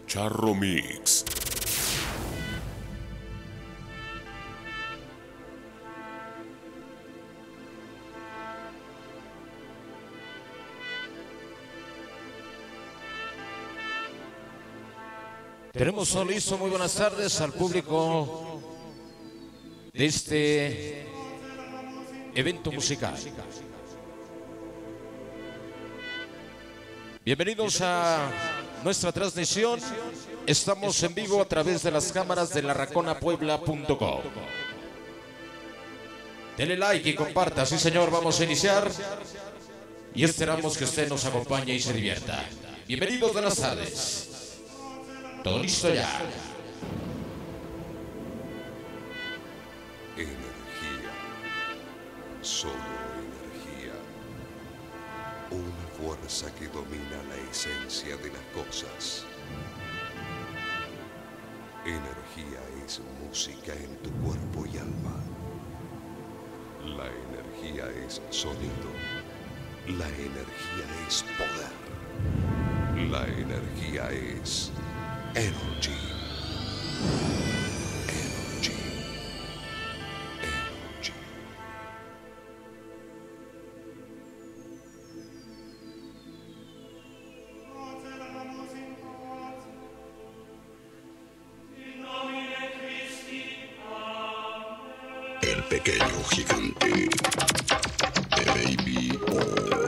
Charro Mix. Tenemos un listo, muy buenas tardes al público de este evento musical. Bienvenidos a nuestra transmisión. Estamos en vivo a través de las cámaras de larraconapuebla.com. Dele like y comparta, sí señor, vamos a iniciar y esperamos que usted nos acompañe y se divierta. Bienvenidos, buenas tardes. Todo listo ya. Energía. Solo energía. Una fuerza que domina la esencia de las cosas. Energía es música en tu cuerpo y alma. La energía es sonido. La energía es poder. La energía es energy. Energy. Energy. El pequeño gigante de Baby O.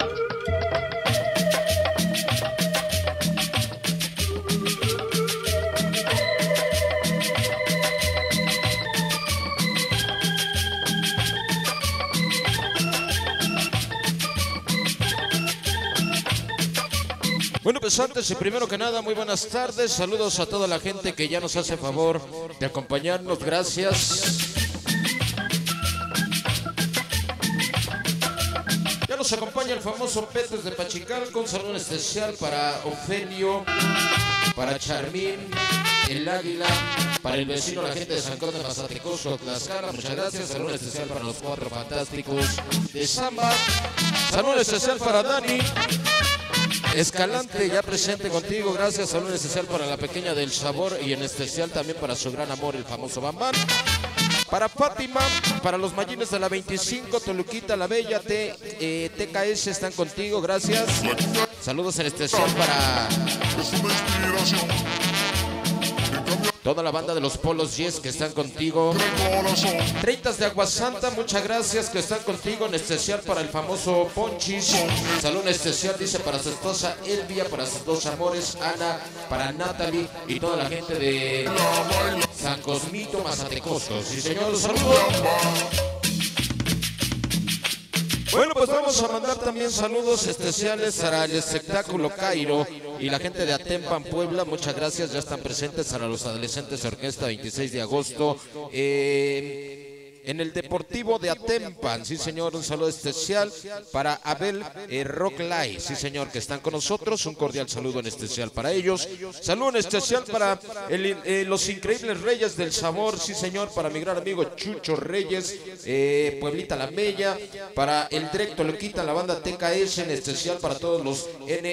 Bueno, pues antes y primero que nada, muy buenas tardes. Saludos a toda la gente que ya nos hace favor de acompañarnos. Gracias. Ya nos acompaña el famoso Petes de Pachicalco. Un saludo especial para Ofelio, para Charmín, el Águila, para el vecino, la gente de San Carlos de Mazatecoso, Tlaxcala. Muchas gracias. Saludo especial para los cuatro fantásticos de Samba. Saludo especial para Dani Escalante, ya presente contigo, gracias. Saludo especial para la pequeña del sabor y en especial también para su gran amor, el famoso Bambán. Para Fátima, para los Mayines de la 25, Toluquita, La Bella, TKS están contigo, gracias. Saludos en especial para toda la banda de los Polos Yes que están contigo. 30 de Agua Santa, muchas gracias que están contigo. En especial para el famoso Ponchis. Saludo especial, dice, para su esposa Elvia, para sus dos amores, Ana, para Natalie y toda la gente de San Cosmito, Mazatecoso. Sí, señor, saludos. Bueno, pues vamos a mandar también saludos especiales para el espectáculo Cairo y la gente de Atempan, Puebla. Muchas gracias, ya están presentes para los adolescentes orquesta 26 de agosto. En el Deportivo de Atempan, sí señor, un saludo especial para Abel Rock Live, sí señor, que están con nosotros, un cordial saludo en especial para ellos. Saludo en especial para los increíbles Reyes del Sabor, sí señor, para mi gran amigo Chucho Reyes, Pueblita La Bella, para el Directo Loquita, la banda TKS, en especial para todos los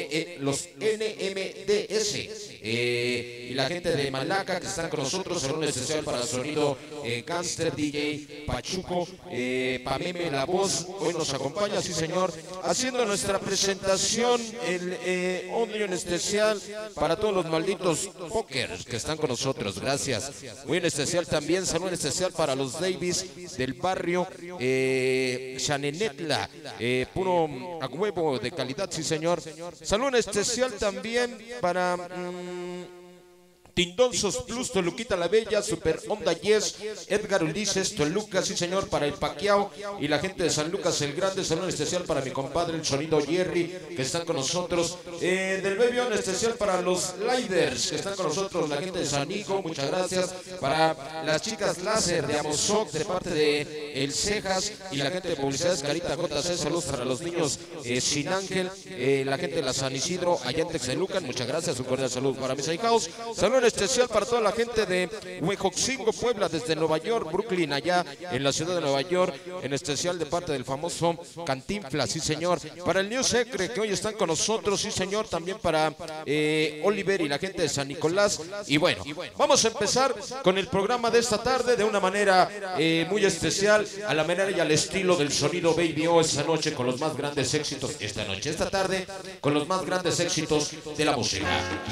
NMDS y la gente de Malaca que están con nosotros. Saludo especial para el sonido Gangster DJ Pachuco, Pameme la voz, hoy nos acompaña, sí señor, haciendo nuestra presentación, el audio en especial para todos los malditos pokers que están con nosotros, gracias. Muy en especial también, saludo en especial para los Davis del barrio Chanenetla, puro a huevo de calidad, sí señor. Saludo en especial también para Tindonzos Plus, Toluquita La Bella, Super Onda Yes, Edgar Ulises, Toluca, sí señor, para el Paquiao y la gente de San Lucas el Grande. Saludo especial para mi compadre el Sonido Jerry, que están con nosotros. Del Bebio, en especial para los Liders, que están con nosotros, la gente de San Nico, muchas gracias. Para las chicas Láser de Amozoc, de parte de El Cejas y la gente de Publicidades Carita JC. Saludos para los niños Sin Ángel, la gente de la San Isidro, allá en Texelucan, muchas gracias. Un cordial saludo para mis ahijados. Saludos especial para toda la gente de Huejoxingo, Puebla, desde Nueva York, Brooklyn, allá en la ciudad de Nueva York, en especial de parte del famoso Cantinflas, sí señor. Para el New Secret, que hoy están con nosotros, sí señor, también para Oliver y la gente de San Nicolás. Y bueno, vamos a empezar con el programa de esta tarde de una manera muy especial, a la manera y al estilo del sonido Baby O, esta noche con los más grandes éxitos, esta tarde, con los más grandes éxitos de la música.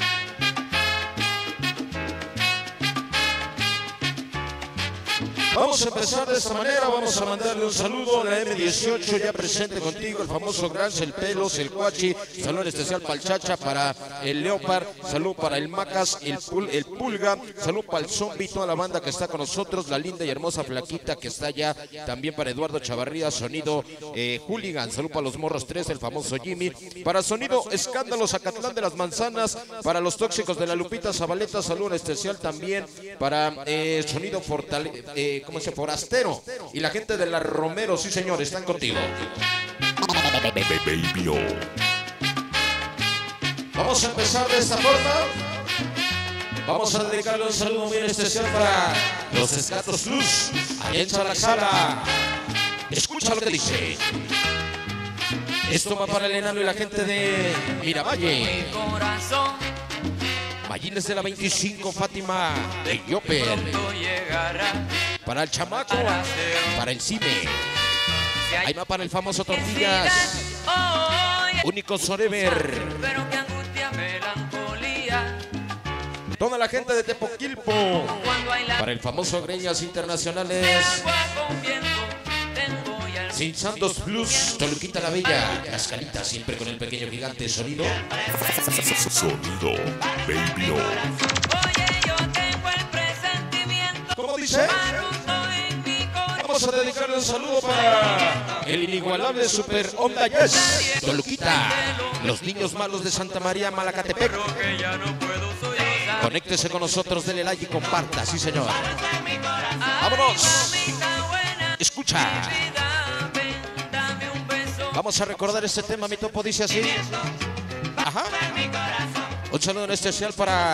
Vamos a empezar de esta manera, vamos a mandarle un saludo a la M18 ya presente contigo, el famoso Grans, el Pelos, el Cuachi, saludo especial para el Chacha, para el Leopard, salud para el Macas, el Pulga, salud para el Zombie, toda la banda que está con nosotros, la linda y hermosa Flaquita que está allá, también para Eduardo Chavarría, sonido Hooligan, salud para los Morros 3, el famoso Jimmy, para sonido Escándalo, Zacatlán de las Manzanas, para los Tóxicos de la Lupita Zabaleta, saludo especial también para sonido Forastero y la gente de la Romero, sí señor, están contigo. Baby O. Vamos a empezar de esta forma. Vamos a dedicarle un saludo muy especial para los Escatos Luz, allá en Chalaxala. Escucha lo que dice. Esto va para el enano y la gente de Miravalle. Mayines de la 25, Fátima de Yoper. Para el Chamaco, para el Cime. Ahí va para el famoso Tortillas. Único Sorever. Toda la gente de Tepoquilpo. Para el famoso Greñas Internacionales. Sin Santos Plus, Toluquita la Bella. Las Calitas, siempre con el pequeño gigante sonido. Sonido Baby O. ¿Cómo dice? Vamos a dedicarle un saludo para el inigualable Super Onda Yes, Toluquita, los niños malos de Santa María, Malacatepec. Conéctese con nosotros, dele like y comparta, sí señor. ¡Vámonos! Escucha. Vamos a recordar este tema, mi topo dice así. Ajá. Un saludo en especial para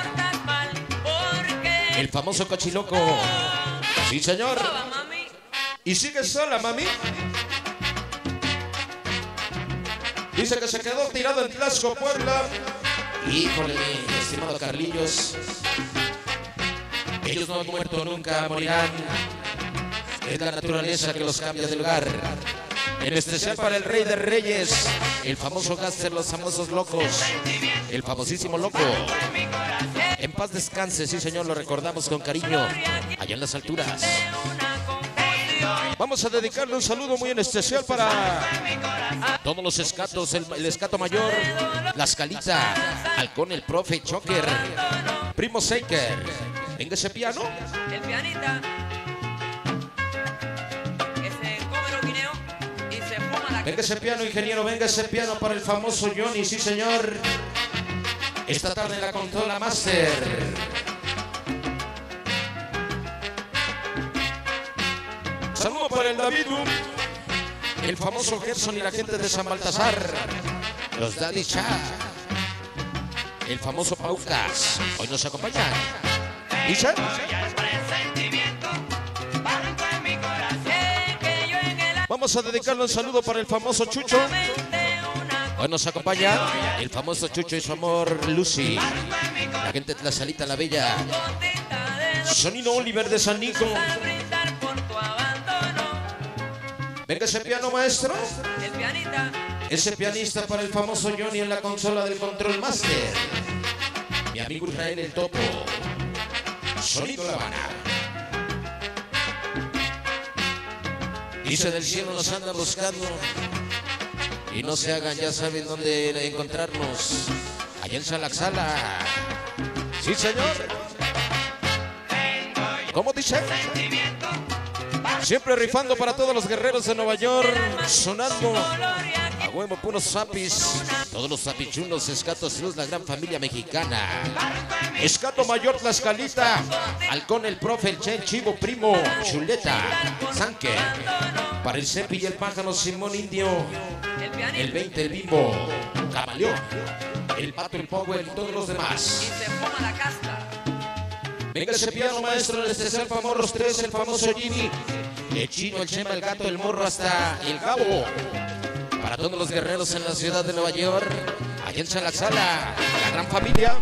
el famoso Cochiloco. Sí, señor. ¿Y sigue sola, mami? Dice que se quedó tirado en Tlaxco, Puebla. Híjole, mi estimado Carlillos. Ellos no han muerto nunca, morirán. Es la naturaleza que los cambia de lugar. En especial para el Rey de Reyes, el famoso Gaster, los famosos locos, el famosísimo loco. En paz descanse, sí señor, lo recordamos con cariño, allá en las alturas. Vamos a dedicarle un saludo muy en especial para todos los escatos, el escato mayor, la Escalita, Halcón, el Profe, Choker, Primo Seiker. Venga ese piano. El pianita. Venga ese piano, ingeniero, venga ese piano para el famoso Johnny, sí señor. Esta tarde en la consola Master. Saludo para el David, el famoso Gerson y la gente de San Baltasar. Los Daddy Cha. El famoso Paucas. Hoy nos acompañan. ¿Dice? Vamos a dedicarle un saludo para el famoso Chucho. Hoy nos acompaña el famoso Chucho y su amor Lucy. La gente de la Salita la Bella. Sonido Oliver de San Nico. Venga ese piano, maestro. Ese pianista para el famoso Johnny en la consola del Control Master. Mi amigo Israel el Topo. Sonido La Habana. Dice del cielo nos anda buscando y no se hagan, ya saben dónde encontrarnos, allá en Salaxala. Sí, señor. ¿Cómo dice? Siempre rifando para todos los guerreros de Nueva York, sonando a huevo puros zapis, todos los zapichunos, Escatos Luz, la gran familia mexicana. Escato Mayor, Tlaxcalita, Halcón, el Profe, el Che, el Chivo, Primo, Chuleta, Zanque, para el Cepi y el Pájaro, Simón Indio, el 20, el Bimbo, Camaleón, el Pato, el Power y todos los demás. Y se fuma la casta. Venga ese piano maestro, el especial para morros 3, el famoso Jimmy, el chino, el Chema, el gato, el morro hasta el Gabo. Para todos los guerreros en la ciudad de Nueva York, allá en Chalaxala, la gran familia.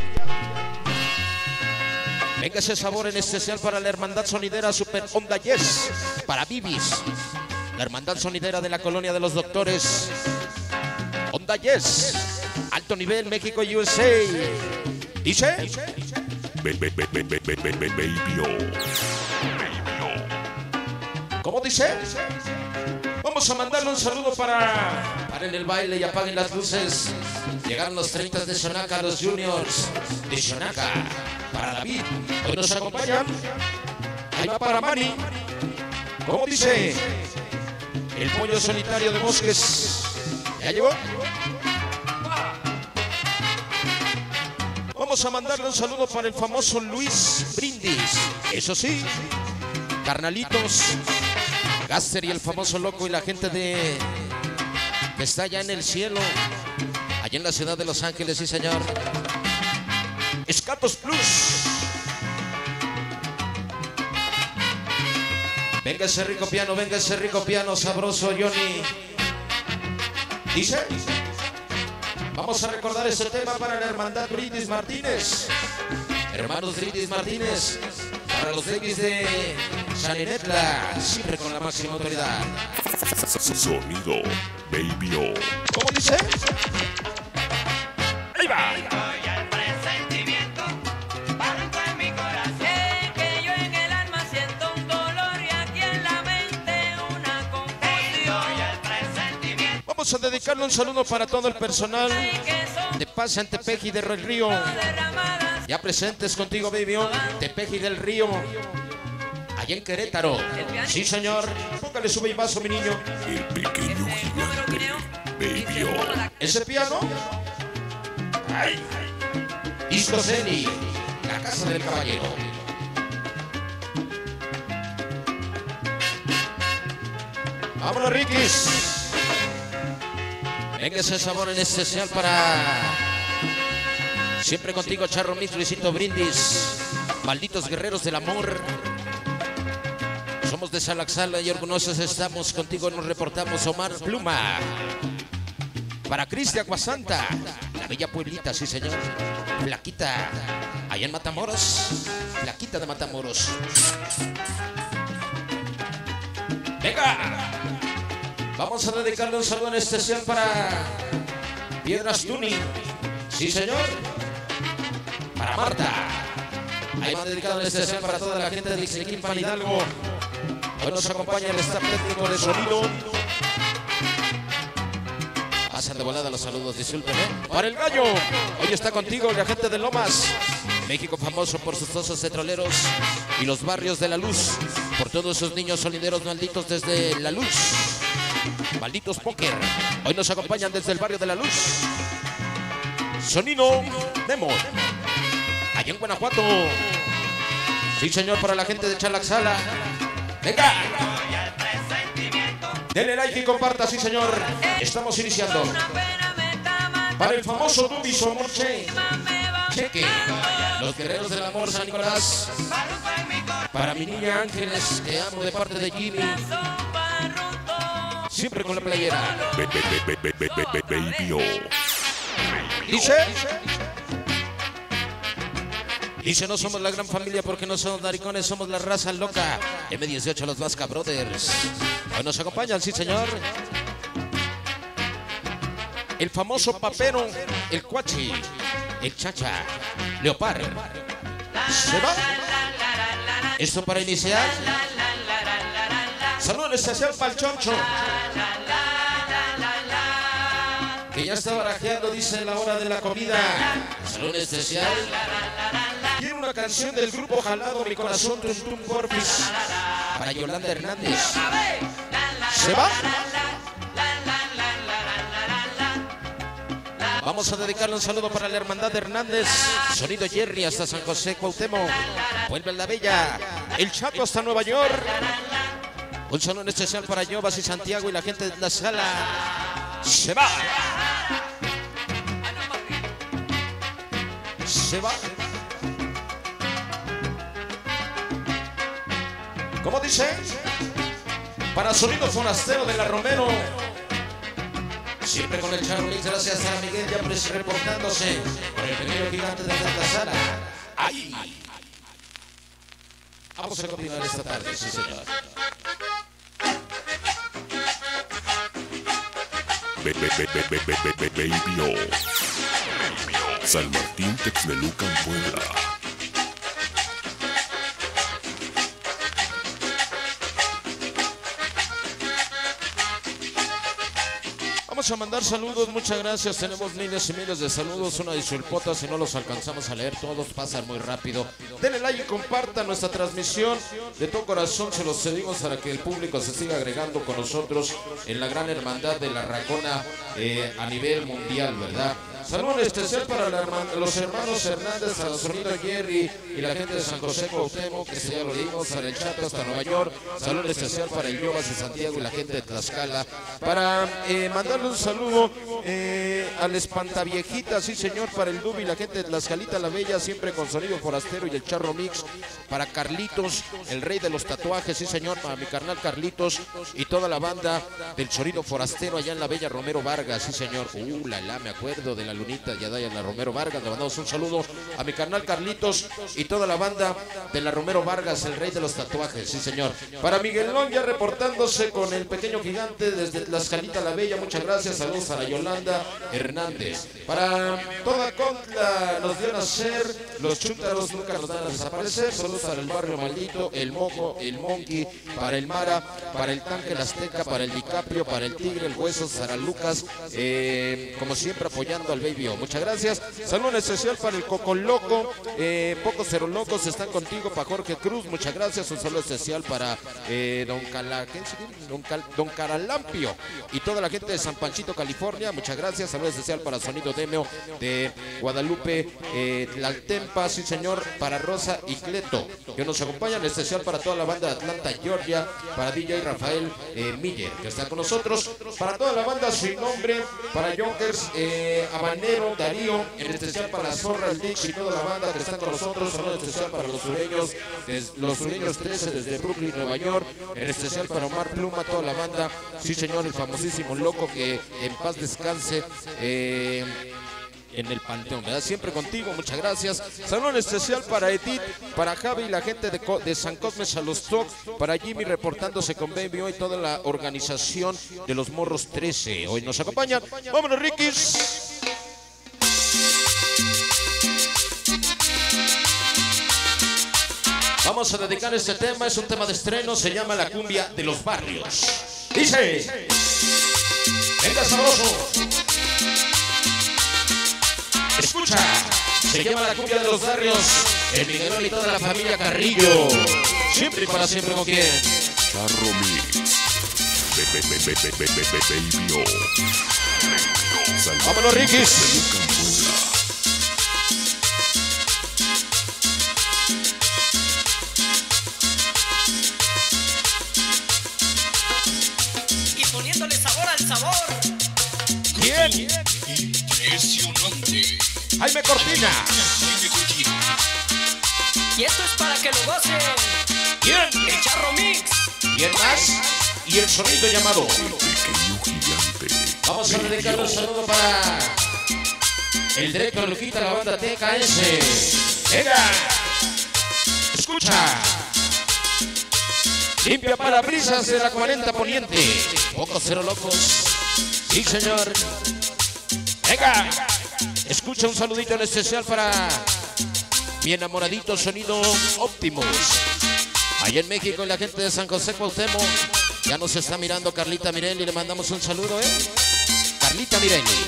Venga ese sabor en especial para la hermandad sonidera Super Onda Yes, para Bibis, la hermandad sonidera de la colonia de los doctores. Onda Yes, alto nivel, México y USA. Dice... Baby-O. ¿Cómo dice? Vamos a mandarle un saludo para... Paren el baile y apaguen las luces. Llegaron los 30 de Xonaca, los juniors de Xonaca. Para David, hoy nos acompañan. Ahí va para Manny. ¿Cómo dice? El pollo solitario de Bosques. ¿Ya llegó? Vamos a mandarle un saludo para el famoso Luis Brindis. Eso sí, carnalitos, Gaster y el famoso Loco y la gente de que está allá en el cielo, allá en la ciudad de Los Ángeles, sí señor. Escatos Plus. Venga ese rico piano sabroso, Johnny. Dice... Vamos a recordar ese tema para la hermandad Brindis Martínez. Hermanos Brindis Martínez, para los Davis de Sanenetla, siempre con la máxima autoridad. Sonido Baby-O. ¿Cómo dice? Ahí va. Vamos a dedicarle un saludo para todo el personal de Paz en Tepeji del Río. Ya presentes contigo, Baby-O, Tepeji del Río. Allá en Querétaro. Sí, señor. Póngale su vaso, mi niño. El pequeño gigante Baby-O. Ese piano. Ay. Disco Zeni, la casa del caballero. Vámonos, Rikis. Venga ese sabor en especial para... Siempre contigo, Charro Mix, Luisito Brindis. Malditos guerreros del amor. Somos de Salaxala y orgullosos estamos. Contigo nos reportamos, Omar Pluma. Para Cristian Guasanta, la bella Pueblita, sí señor. Flaquita, allá en Matamoros. Flaquita de Matamoros. Venga. Vamos a dedicarle un saludo en especial para Piedras Tuning. Sí, señor. Para Marta. Ahí va dedicado en especial para toda la gente de Ixmiquilpan, Hidalgo. Hoy nos acompaña el staff técnico de sonido. Pasan de volada los saludos, disculpen, ¿eh? Para el Gallo. Hoy está contigo la gente de Lomas. México famoso por sus pozos petroleros y los barrios de la luz. Por todos esos niños sonideros malditos desde la luz. Malditos Póker. Hoy nos acompañan desde el barrio de la luz. Sonido Demo. Allá en Guanajuato. Sí, señor, para la gente de Chalaxala. Venga. Denle like y comparta, sí, señor. Estamos iniciando. Para el famoso Dubi Somorche. Cheque. Los guerreros del amor, San Nicolás. Para mi niña Ángeles, te amo de parte de Jimmy. Siempre con la playera. Baby-O. Dice, no somos la gran familia porque no somos naricones, somos la raza loca. M18, los Vasca Brothers. Hoy nos acompañan, sí señor. El famoso Papero, el Cuachi, el Chacha, Leopard. ¿Se va? Esto para iniciar. Saludos especial para el Choncho, que ya está barajeando, dice, la hora de la comida. Saludos especial. Tiene una canción del grupo Jalado, Mi Corazón, Tum Tum Corpus. Para Yolanda Hernández. ¿Se va? Vamos a dedicarle un saludo para la hermandad de Hernández. Sonido Jerry hasta San José, Cuauhtémoc. Vuelve la Bella. El Chaco hasta Nueva York. Un saludo especial para Yobas y Santiago y la gente de la sala. Se va. Se va. ¿Cómo dice? Para Sonido Forastero de la Romero. Siempre con el Charro Mix, gracias a Miguel ya reportándose con el pequeño gigante de Santa Sala. ¡Ay! Vamos a continuar esta tarde, sí señor. Baby-O. San Martín, Texmelucan, Puebla. Vamos a mandar saludos, muchas gracias. Tenemos miles y miles de saludos. Una disculpota si no los alcanzamos a leer todos, pasan muy rápido. Denle like y compartan nuestra transmisión. De todo corazón se los pedimos para que el público se siga agregando con nosotros en la gran hermandad de la Racona a nivel mundial, ¿verdad? Saludos especial para los hermanos Hernández, a Sonido Jerry y la gente de San José Cuauhtémoc, que ya lo dimos, para el Chato hasta Nueva York. Saludos especial para el Yobas de Santiago y la gente de Tlaxcala. Para mandarle un saludo al Espantaviejita, sí señor, para el Dubi y la gente de Tlaxcalita la Bella, siempre con Sonido Forastero y el Charro Mix. Para Carlitos, el rey de los tatuajes, sí señor, para mi carnal Carlitos y toda la banda del Sonido Forastero allá en la Bella Romero Vargas, sí señor. Me acuerdo de la Lunita y allá en la Romero Vargas. Le mandamos un saludo a mi carnal Carlitos y toda la banda de la Romero Vargas, el rey de los tatuajes, sí señor. Para Miguelón ya reportándose con el pequeño gigante desde Tlaxcalita la Bella, muchas gracias. Saludos a la Yolanda Hernández. Para toda Contla nos dio a nacer, los chúntaros nunca nos dan a desaparecer. Saludos para el Barrio Maldito, el Mojo, el Monkey, para el Mara, para el Tanque, el Azteca, para el DiCaprio, para el Tigre, el Hueso, Sara Lucas, como siempre apoyando al Baby-O. Muchas gracias. Saludo especial para el Coco Loco, Pocos Cero Locos están contigo, para Jorge Cruz, muchas gracias. Un saludo especial para Don Caralampio y toda la gente de San Panchito, California, muchas gracias. Saludo especial para Sonido Demeo de Guadalupe, Tlaltempa, sí señor, para Rosa y Cleto, que nos acompañan, especial para toda la banda de Atlanta, Georgia, para DJ Rafael Miller, que está con nosotros, para toda la banda Sin Nombre, para Jonkers, Habanero, Darío, en especial para Zorra, el Dix y toda la banda que está con nosotros. Saludo especial para los sureños 13 desde Brooklyn, Nueva York, en especial para Omar Pluma, toda la banda, sí señor, el famosísimo Loco, que en paz descanse en el Panteón, ¿verdad? Siempre contigo, muchas gracias. Saludo especial para Edith, para Javi y la gente de San Cosme Salustoc, para Jimmy reportándose con Baby-O y toda la organización de los Morros 13. Hoy nos acompañan. ¡Vámonos, Rikis! Vamos a dedicar este tema, es un tema de estreno, se llama La Cumbia de los Barrios. Dice: venga sabroso, escucha, se llama La Cumbia de los Barrios, el Miguelón y toda la familia Carrillo, siempre y para siempre. ¿Con quién? Charro Mix. Baby-O. Vámonos, Rikis. ¿Quién? Impresionante. Jaime Cortina. Y esto es para que lo goce. ¿Quién? El Charro Mix. ¿Quién más? Y el sonido llamado. El pequeño gigante. Vamos a dedicar un saludo para el director Luquita, la banda TKS. Venga, escucha. Limpia parabrisas de la 40 Poniente. Pocos Cero Locos. Sí, señor. Venga, escucha un saludito en especial para mi enamoradito Sonido Optimus. Allá en México y la gente de San José Cuauhtémoc. Ya nos está mirando Carlita Mirelli, le mandamos un saludo, Carlita Mirelli.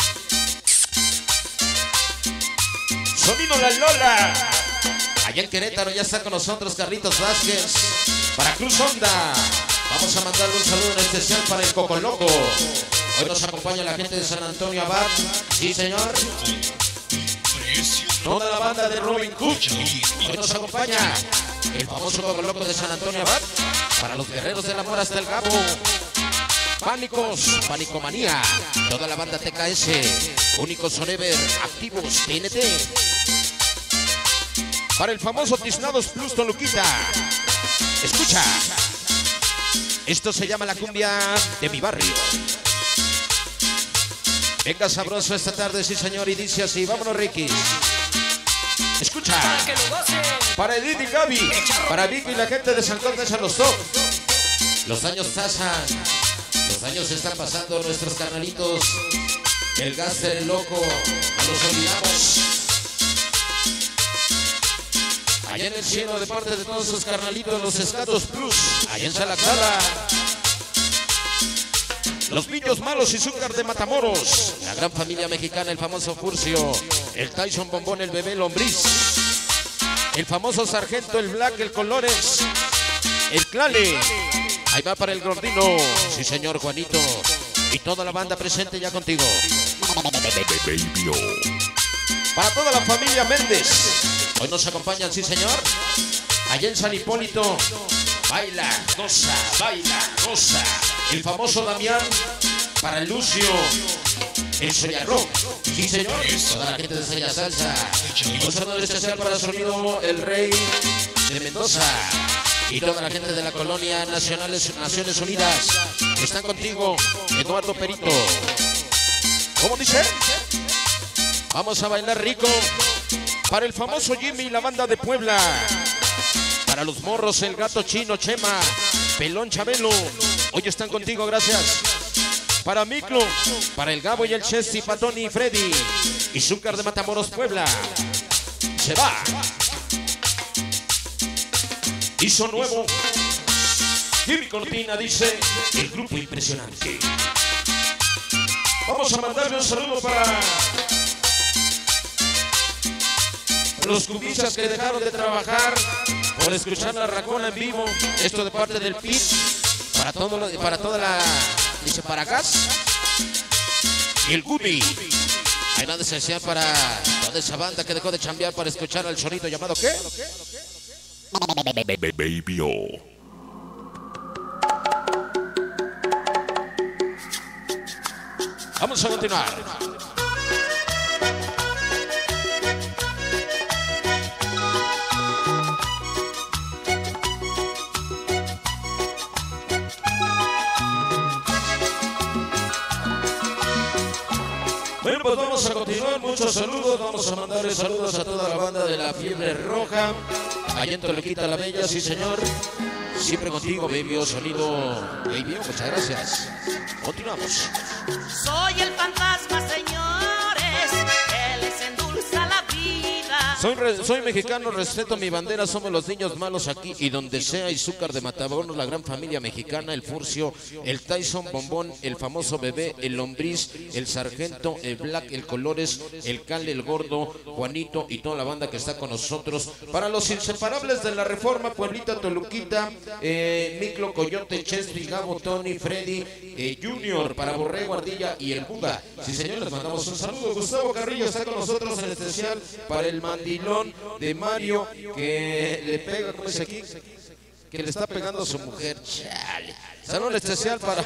Sonido La Lola. Allá en Querétaro ya está con nosotros Carlitos Vázquez. Para Cruz Honda. Vamos a mandarle un saludo en especial para el Coco Loco. Hoy nos acompaña la gente de San Antonio Abad. Sí, señor. Toda la banda de Robin Cook. Hoy nos acompaña el famoso Coco Loco de San Antonio Abad. Para los guerreros del amor hasta el Gabo. Pánicos, Panicomanía. Toda la banda TKS. Únicos Forever, Activos, TNT. Para el famoso Tiznados Plus Toluquita. Escucha. Esto se llama la cumbia de mi barrio. Venga sabroso esta tarde, sí señor, y dice así, vámonos Ricky. Escucha. Para que lo goce. Para Edith y Gaby, para Vicky y la gente de San Cortes a los top. Los años pasan, los años están pasando, nuestros carnalitos. El Gaster, el loco, no los olvidamos. Allá en el cielo, de parte de todos sus carnalitos, los Escatos Plus, allá en Salacala. Los Niños Malos y Zúcar de Matamoros, la gran familia mexicana, el famoso Furcio, el Tyson Bombón, el Bebé Lombriz, el famoso Sargento, el Black, el Colores, el Clale, ahí va para el Gordino, sí señor Juanito, y toda la banda presente ya contigo. Baby O. Para toda la familia Méndez, hoy nos acompañan, sí señor, allá en San Hipólito, baila, goza, el famoso Damián, para el Lucio, el Soya Rock, sí señor, toda la gente de Soya Salsa, un saludo especial para el sonido El Rey de Mendoza, y toda la gente de la colonia Naciones Unidas, están contigo, Eduardo Perito. ¿Cómo dice? Vamos a bailar rico, para el famoso Jimmy y la banda de Puebla, para los morros, el Gato Chino, Chema, Pelón Chabelo, hoy están contigo, gracias. Para Miclo, para el Gabo y el Chesty, para Tony y Freddy, y Zúcar de Matamoros, Puebla. Se va. Hizo nuevo. Jimmy Cortina dice, el grupo impresionante. Vamos a mandarle un saludo para los cubistas que dejaron de trabajar por escuchar la Racona en vivo. Esto de parte del PIT. Para toda la... Dice para Gas. Y el Gumi. Hay nada esencial para toda esa banda que dejó de chambear para escuchar al chorrito llamado ¿qué? Baby O. Vamos a continuar. Bueno, pues vamos a continuar, muchos saludos, vamos a mandarle saludos a toda la banda de la Fiebre Roja, allá en Toluquita la Bella, sí señor, siempre contigo, Baby O, sonido, Baby O, muchas gracias, continuamos. Soy el fantasma, señores, que les endulza la vida. Soy mexicano, respeto mi bandera, somos los niños malos aquí y donde sea, y Zúcar de Matamoros, la gran familia mexicana, el Furcio, el Tyson Bombón, el famoso Bebé, el Lombriz, el Sargento, el Black, el Colores, el Cale, el Gordo, Juanito y toda la banda que está con nosotros. Para los inseparables de la Reforma, Pueblita, Toluquita, Miclo, Coyote, Chesty, Gabo, Tony, Freddy, Junior, para Borrego, Ardilla y el Buga. Sí señor, les mandamos un saludo. Gustavo Carrillo está con nosotros en especial para el mandilón de Mario que le pega, ¿cómo dice aquí? Que le está pegando a su mujer. Chale. Saludos especial para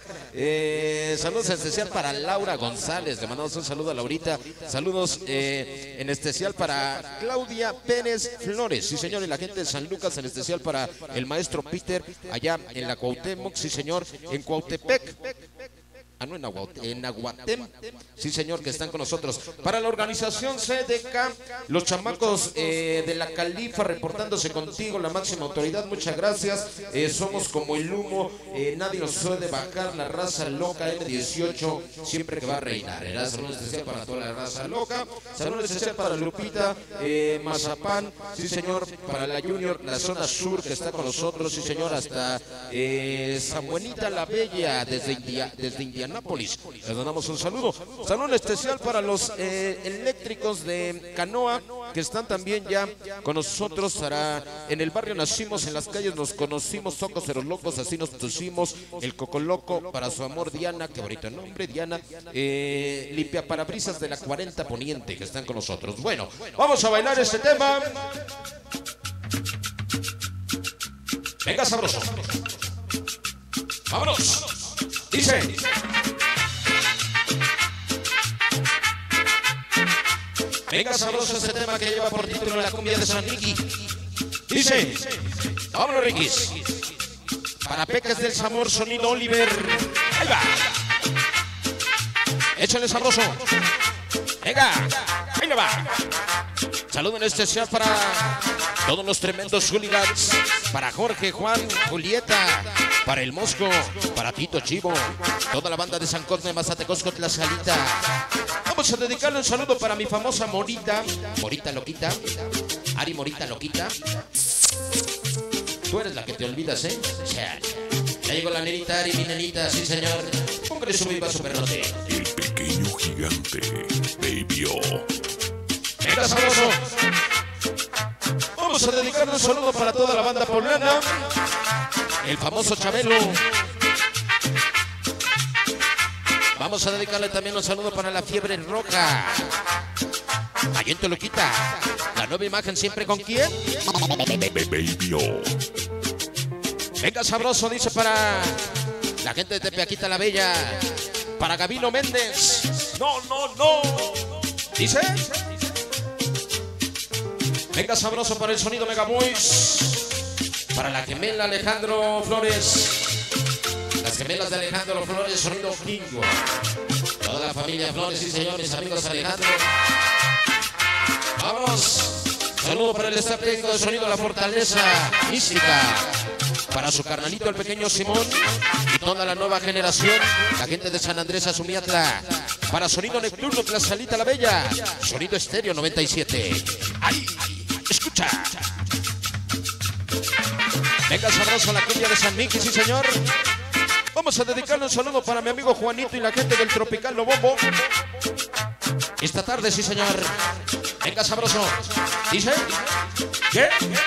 saludos especial para Laura González. Le mandamos un saludo a Laurita. Saludos en especial para Claudia Pérez Flores. Sí señor, y la gente de San Lucas, en especial para el maestro Peter allá en la Cuauhtémoc. Sí señor, en Cuautepec. No, en Aguatem, sí señor, que están con nosotros. Para la organización CDK, los chamacos de la Califa reportándose contigo, la máxima autoridad, muchas gracias. Somos como el humo, nadie nos puede bajar, la raza loca M18 siempre que va a reinar. Saludos especial para toda la raza loca, saludos especial para Lupita, Mazapán, sí señor, para la Junior, la zona sur que está con nosotros, sí señor, hasta Samuelita la Bella, desde Indianápolis. Les damos un saludo. Saludo especial para los eléctricos de Canoa, que están también ya con nosotros. En el barrio nacimos, en las calles nos conocimos, Socos Ceros Locos, así nos pusimos. El Cocoloco, para su amor Diana, que bonito nombre, Diana. Limpia Parabrisas de la 40 Poniente, que están con nosotros. Bueno, vamos a bailar este tema. Venga, sabroso. Vámonos. Dice. Venga sabroso este tema que lleva por título La Cumbia de San Miki. Dice. Vámonos, Riquis. Para Peques del Sabor, sonido Oliver. Ahí va. Échale sabroso. Venga, ahí le va. Saludo en especial para todos los tremendos hooligans. Para Jorge, Juan, Julieta. Para el Mosco. Para Tito Chivo. Toda la banda de San Cosme, Mazatecosco, Tlaxcalita. Vamos a dedicarle un saludo para mi famosa Morita. Morita Loquita. Ari Morita Loquita. Tú eres la que te olvidas, ¿eh? Ya llegó la nenita Ari, mi nenita, sí señor. Póngale su viva su perrote. El pequeño gigante, Baby-O. Venga, sabroso. Vamos a dedicarle un saludo para toda la banda poblana. El famoso Chabelo. Vamos a dedicarle también un saludo para la Fiebre Roja. Allá en Toluquita. La nueva imagen siempre con quién. Baby-O. Venga, sabroso, dice para la gente de Tepeaquita la Bella. Para Gabino Méndez. No. Dice. Venga, sabroso para el sonido Megaboys. Para la gemela Alejandro Flores. Las gemelas de Alejandro Flores, sonido Gringo. Toda la familia Flores, sí señores, amigos Alejandro. Vamos. Saludo para el staff técnico de sonido La Fortaleza Mística. Para su carnalito el pequeño Simón y toda la nueva generación, la gente de San Andrés Azumiatla. Para sonido Neptuno Tlaxcalita la Bella, sonido estéreo 97. ¡Ay! ¡Escucha! Venga sabroso la cumbia de San Miki, sí señor. Vamos a dedicarle un saludo para mi amigo Juanito y la gente del Tropical Lobombo. Esta tarde, sí señor. Venga sabroso. Dice. ¿Qué?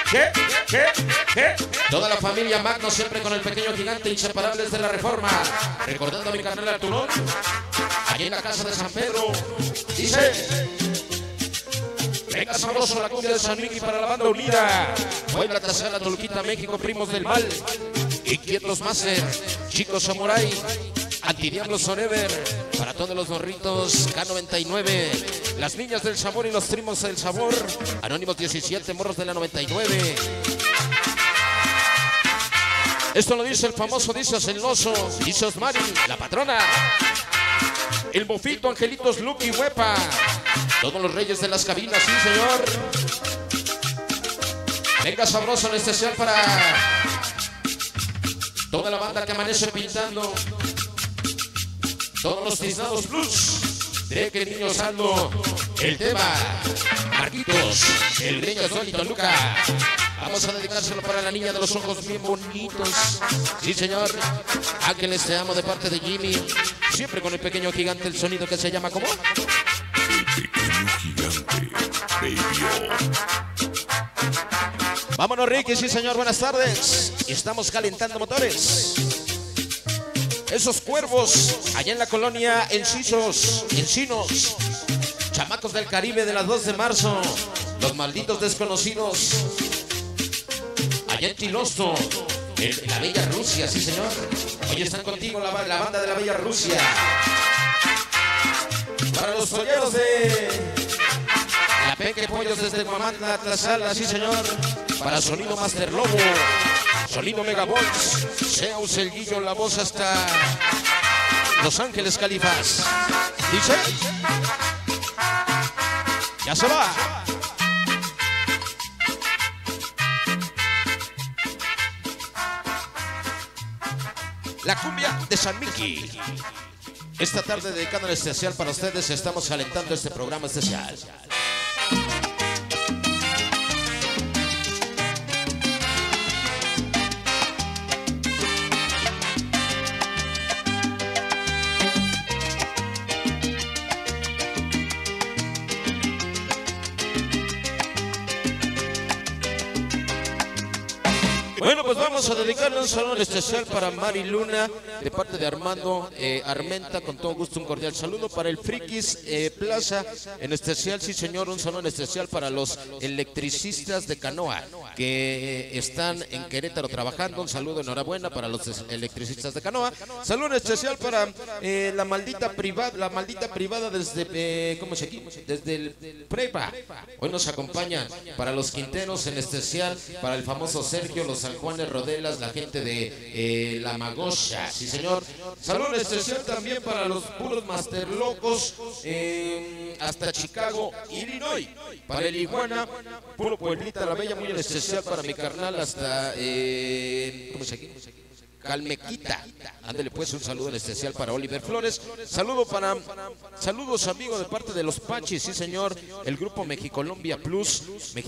Toda la familia Magno siempre con el pequeño gigante, inseparables de la Reforma. Recordando a mi carnal Arturón. Allí en la casa de San Pedro. Dice. Venga sabroso la cumbia de San Miki para la banda unida. Puebla, Tlaxcala, Toluquita, México, primos del mal. Inquietos Master, Chicos Samurai, Antidiablos Forever, para todos los morritos, K99, las niñas del sabor y los primos del sabor, Anónimos 17, morros de la 99. Esto lo dice el famoso Dice Celoso, dice Osmari, la patrona, el Bofito, Angelitos, Lucky, Huepa, todos los reyes de las cabinas, sí señor. Venga sabroso en especial para toda la banda que amanece pintando. Todos los tiznados blues. De que niño saldo. El tema. Marquitos. El greño Sol y Toluca. Vamos a dedicárselo para la niña de los ojos bien bonitos. Sí, señor. Ángeles, te amo de parte de Jimmy. Siempre con el pequeño gigante, el sonido que se llama ¿cómo? El pequeño gigante, Baby-O. Vámonos, Ricky, sí señor, buenas tardes. Estamos calentando motores. Esos cuervos allá en la colonia Encinos, chamacos del Caribe de las 2 de marzo, los malditos desconocidos. Allá en Tilosto, en la bella Rusia, sí señor. Hoy están contigo la banda de la bella Rusia. Para los polleros de la Peque Pollos desde Guamantla, Tlaxcala, sí señor. Para sonido Master Lobo, sonido Megabox, Zeus el Guillo, la voz hasta Los Ángeles Califas. Dice, ya se va. La cumbia de San Miki. Esta tarde dedicada en especial para ustedes, estamos calentando este programa especial. Bueno, pues vamos vamos a dedicarle un saludo especial para Mari Luna, de parte de Armando Armenta, con todo gusto un cordial saludo para el Frikis Plaza, en especial, sí señor, un saludo especial para los electricistas de canoa que están en Querétaro trabajando, un saludo, enhorabuena para los electricistas de canoa, saludo especial para la maldita privada desde, ¿cómo se llama? Desde el Prepa, hoy nos acompaña para los Quinteros, en especial para el famoso Sergio, los San Juanes Rodelas, la gente de La Magocha, sí señor, saludo especial también para los puros Master Locos, hasta Chicago, Illinois, para el Iguana, puro Pueblita La Bella, muy en especial para mi carnal hasta, ¿cómo se llama? Calmequita, ándale pues, un saludo en especial para Oliver Flores, saludos amigos de parte de los Pachis, sí señor, el grupo Mexicolombia Plus,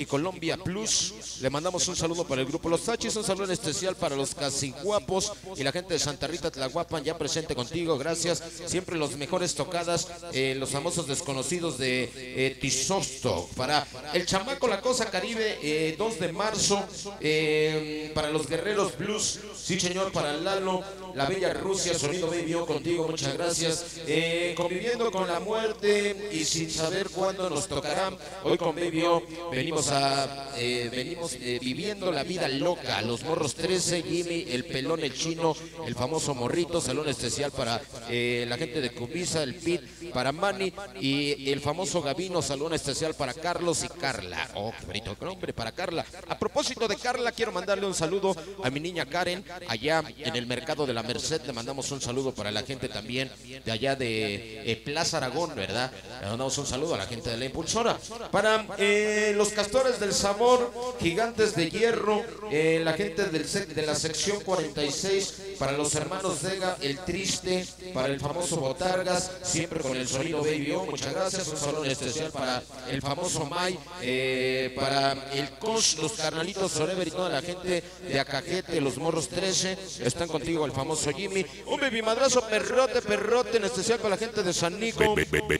le mandamos un saludo para el grupo Los Pachis, un saludo en especial para los Casi Guapos y la gente de Santa Rita Tlahuapan, ya presente contigo, gracias, siempre los mejores tocadas, los famosos desconocidos de Tizosto, para el Chamaco La Cosa Caribe, 2 de marzo, para los Guerreros Blues, sí señor, para Lalo, la Bella Rusia, Sonido Baby O contigo, muchas gracias, conviviendo con la muerte y sin saber cuándo nos tocará, hoy con Baby O venimos viviendo la vida loca, los Morros 13, Jimmy, el Pelón, el Chino, el famoso Morrito, salón especial para la gente de Cubisa, el Pit, para Manny y el famoso Gavino, salón especial para Carlos y Carla, oh, qué bonito nombre, para Carla. A propósito de Carla, quiero mandarle un saludo a mi niña Karen, allá en el mercado de la Merced, le mandamos un saludo para la gente también de allá de Plaza Aragón, ¿verdad? Le mandamos un saludo a la gente de La Impulsora. Para los Castores del Sabor, Gigantes de Hierro, la gente de la sección 46, para los hermanos Vega, El Triste, para el famoso Botargas, siempre con el Sonido Baby O, muchas gracias, un saludo especial para el famoso May, para el Coach, los Carnalitos Forever y toda la gente de Acajete, los Morros 13, están contigo el famoso Jimmy, un baby madrazo perrote, en especial para la gente de San Nico,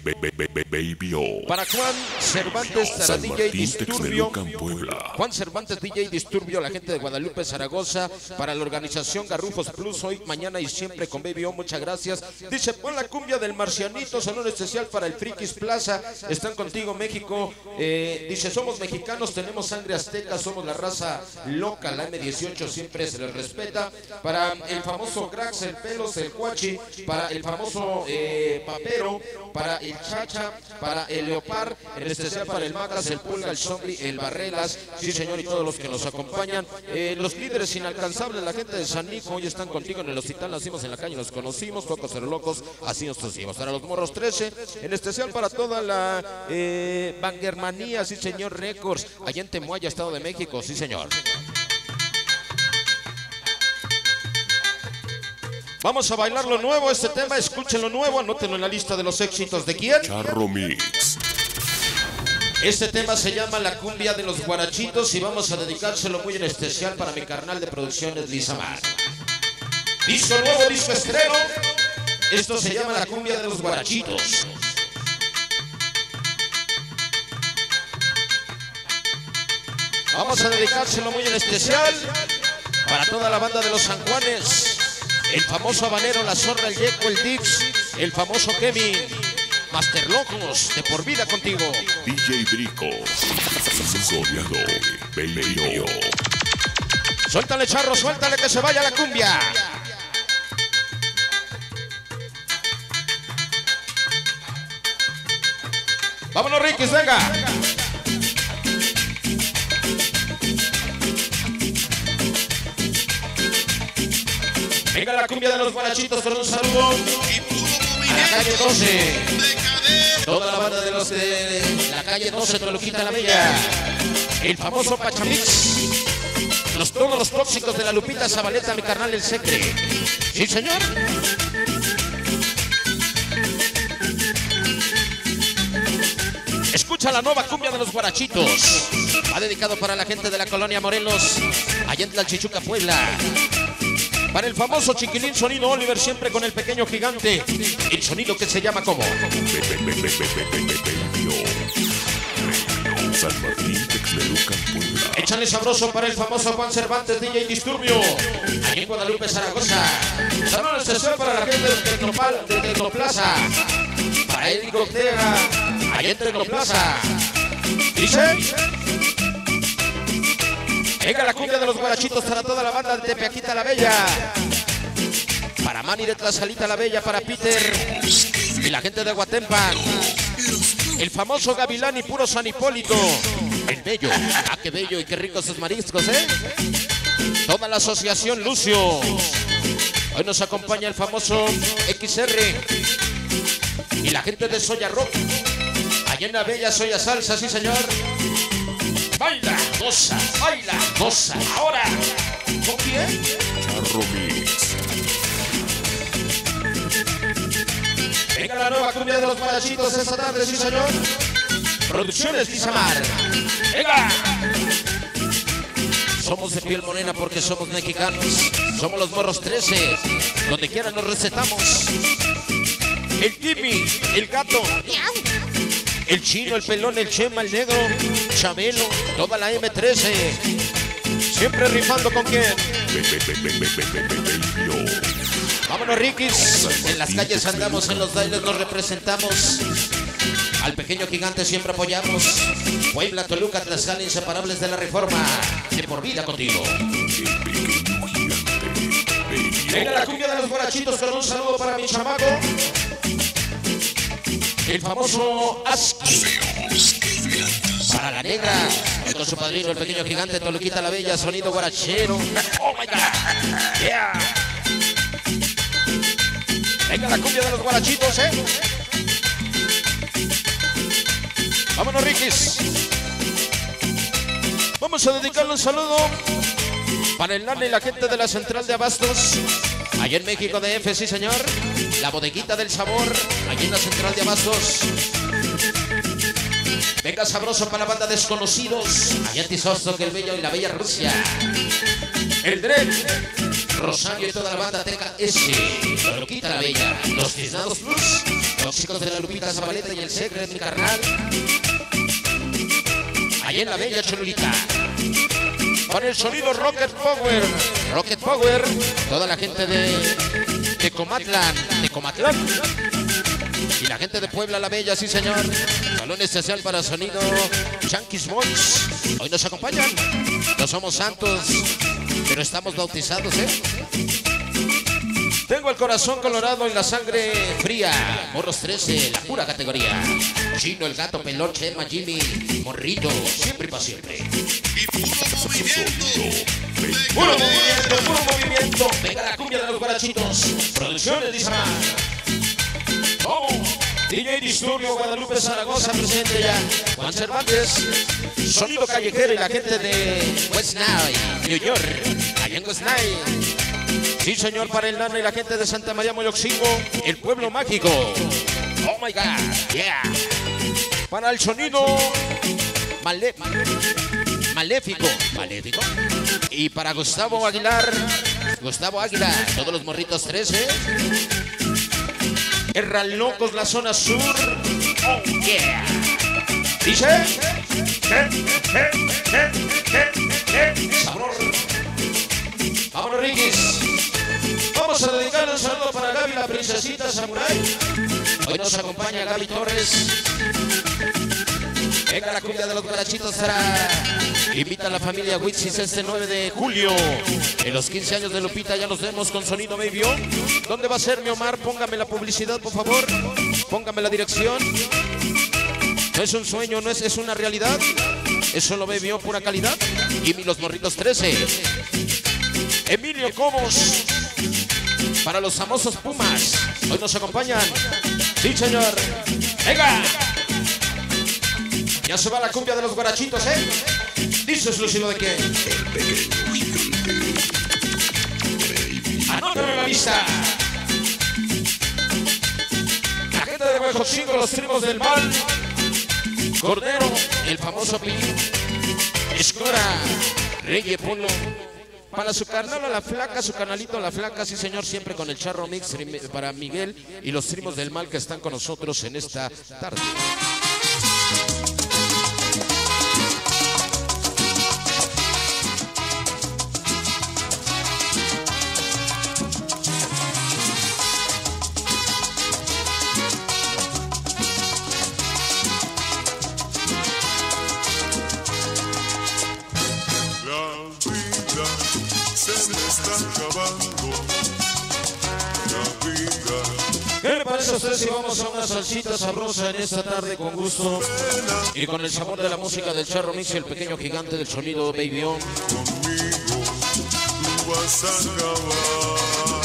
para Juan Cervantes, para DJ Disturbio, Juan Cervantes DJ Disturbio, la gente de Guadalupe, Zaragoza, para la organización Garrufos Plus, hoy, mañana y siempre con Baby O, muchas gracias. Dice, pon la cumbia del Marcianito, saludo especial para el Frikis Plaza, están contigo México, dice, somos mexicanos, tenemos sangre azteca, somos la raza loca, la M18 siempre se les respeta, para el famoso Grax, el Pelos, el Cuachi, para el famoso Papero, para el Chacha, para el Leopard, en especial para el Magas, el Pulga, el Zombie, el Barrelas, sí señor, y todos los que nos acompañan, los líderes inalcanzables, la gente de San Nico, hoy están contigo en el hospital, nacimos en la calle, nos conocimos, pocos ser locos, así nos pusimos. Para los Morros 13, en especial para toda la Bangermanía, sí señor, Records, allá en Temuaya, Estado de México, sí señor. Vamos a bailar lo nuevo, este tema, escuchen lo nuevo, anótenlo en la lista de los éxitos de quién. Charro Mix. Este tema se llama La Cumbia de los Guarachitos y vamos a dedicárselo muy en especial para mi carnal de producciones Lizamar. Disco nuevo, disco estreno, esto se llama La Cumbia de los Guarachitos. Vamos a dedicárselo muy en especial para toda la banda de los San Juanes. El famoso habanero, la zorra, el Yeco, el Dix, el famoso Kevin, Master Locos, de por vida contigo. DJ Brico, Goleador, Baby O. Suéltale, charro, suéltale que se vaya la cumbia. Vámonos, Riquis, venga. Venga la cumbia de los Guarachitos con un saludo a la calle 12. Toda la banda de los de la calle 12, Toluquita la Bella. El famoso Pachamix. Todos los tóxicos de la Lupita Zabaleta, mi carnal el Secre. Sí, señor. Escucha la nueva cumbia de los Guarachitos. Va dedicado para la gente de la colonia Morelos, allá en Tlalchichuca, Puebla. Para el famoso Chiquilín Sonido Oliver, siempre con el pequeño gigante. El sonido que se llama como. Baby O. San Martín, Texmelucan, Puebla. Échale sabroso para el famoso Juan Cervantes, DJ Disturbio, allí en Guadalupe, Zaragoza. Saludos especial para la gente de Tecnoplaza, para Eric Ortega, allá en Tecnoplaza. Dice: venga la cumbia de los guarachitos para toda la banda de Tepeaquita la Bella, para Manny de Tlazalita la Bella, para Peter y la gente de Huatempan, el famoso Gavilán y puro San Hipólito, el bello. Ah, qué bello y qué ricos esos mariscos, toda la asociación Lucio. Hoy nos acompaña el famoso XR y la gente de Soya Rock, allá en la bella Soya Salsa, sí señor. Baila, goza, ahora. ¿Con quién? Charro Mix. Venga la nueva cumbia de los guarachitos esta tarde, sí señor. Producciones Lizamar. Venga. Somos de piel morena porque somos mexicanos. Somos los morros 13. Donde quiera nos recetamos. El Timmy, el gato, el chino, el pelón, el Chema, el negro, Chabelo, toda la M13. Siempre rifando con quién. Vámonos, Rikis. En las calles andamos, en los bailes nos representamos. Al pequeño gigante siempre apoyamos. Puebla, Toluca, Tlaxcala, inseparables de la Reforma. De por vida contigo. Venga la cumbia de los guarachitos con un saludo para mi chamaco, el famoso Aski. Para la negra, con su padrino, el pequeño gigante, Toluquita la Bella, sonido guarachero. Oh my God. Yeah. Venga la cumbia de los guarachitos, Vámonos, Rikis. Vamos a dedicarle un saludo para el Nane y la gente de la central de abastos, allá en México DF, sí señor. La bodeguita del sabor, allí en la central de abastos. Venga sabroso para la banda Desconocidos, allá en Tizosto, el bello y la bella Rusia. El Dred, Rosario y toda la banda TKS, Toluquita la Bella, los Tiznados Plus, los chicos de la Lupita Zabaleta y el Secret, mi carnal. Allá en la bella Cholulita. Para el sonido Rocket Power, toda la gente de Comatlán, y la gente de Puebla la Bella, sí señor. Salón especial para sonido Yankees Boys. Hoy nos acompañan. No somos santos, pero estamos bautizados, Tengo el corazón colorado y la sangre fría. Morros 13, la pura categoría. Chino, el gato, pelón, Chema, Jimmy, Morrito, siempre y para siempre. Puro movimiento. Venga la cumbia de los guarachitos. Producciones Lizamar. Oh, DJ Disturbio, Guadalupe, Zaragoza, presente ya. Juan Cervantes, sonido callejero y la gente de West Nile, New York, allá en West Nile. Sí, señor, para el Nano y la gente de Santa María Moyoxingo, el pueblo mágico. Oh my God, yeah. Para el sonido maléfico. Y para Gustavo Águila, todos los morritos 13. Herralocos, la zona sur. Oh yeah. Dice. Sabor. Vámonos, Rikis. Vamos a dedicarle un saludo para Gaby, la princesita Samurai. Hoy nos acompaña Gaby Torres. Venga la cumbia de los guarachitos para... Invita a la familia Witsis este 9 de julio. En los 15 años de Lupita ya nos vemos con sonido Baby O. ¿Dónde va a ser, mi Omar? Póngame la publicidad, por favor. Póngame la dirección. No es un sueño, no es una realidad. Es solo Baby O, pura calidad. Y los morritos 13. Emilio Cobos. Para los famosos Pumas. Hoy nos acompañan. Sí, señor. ¡Venga! Ya se va la cumbia de los guarachitos, Dice exclusivo de que... Anótame la lista. La gente de Huejotzingo, los Trimos del Mal. Cordero, el famoso Pilín. Escora, Reyes Polo. Para su carnal a la flaca, su canalito a la flaca, sí señor, siempre con el Charro Mix para Miguel y los Trimos del Mal que están con nosotros en esta tarde. ¿Qué le parece a usted si vamos a una salsita sabrosa en esta tarde con gusto? Y con el sabor de la música del Charro Mix y el pequeño gigante del sonido Baby On. Conmigo tú vas a acabar.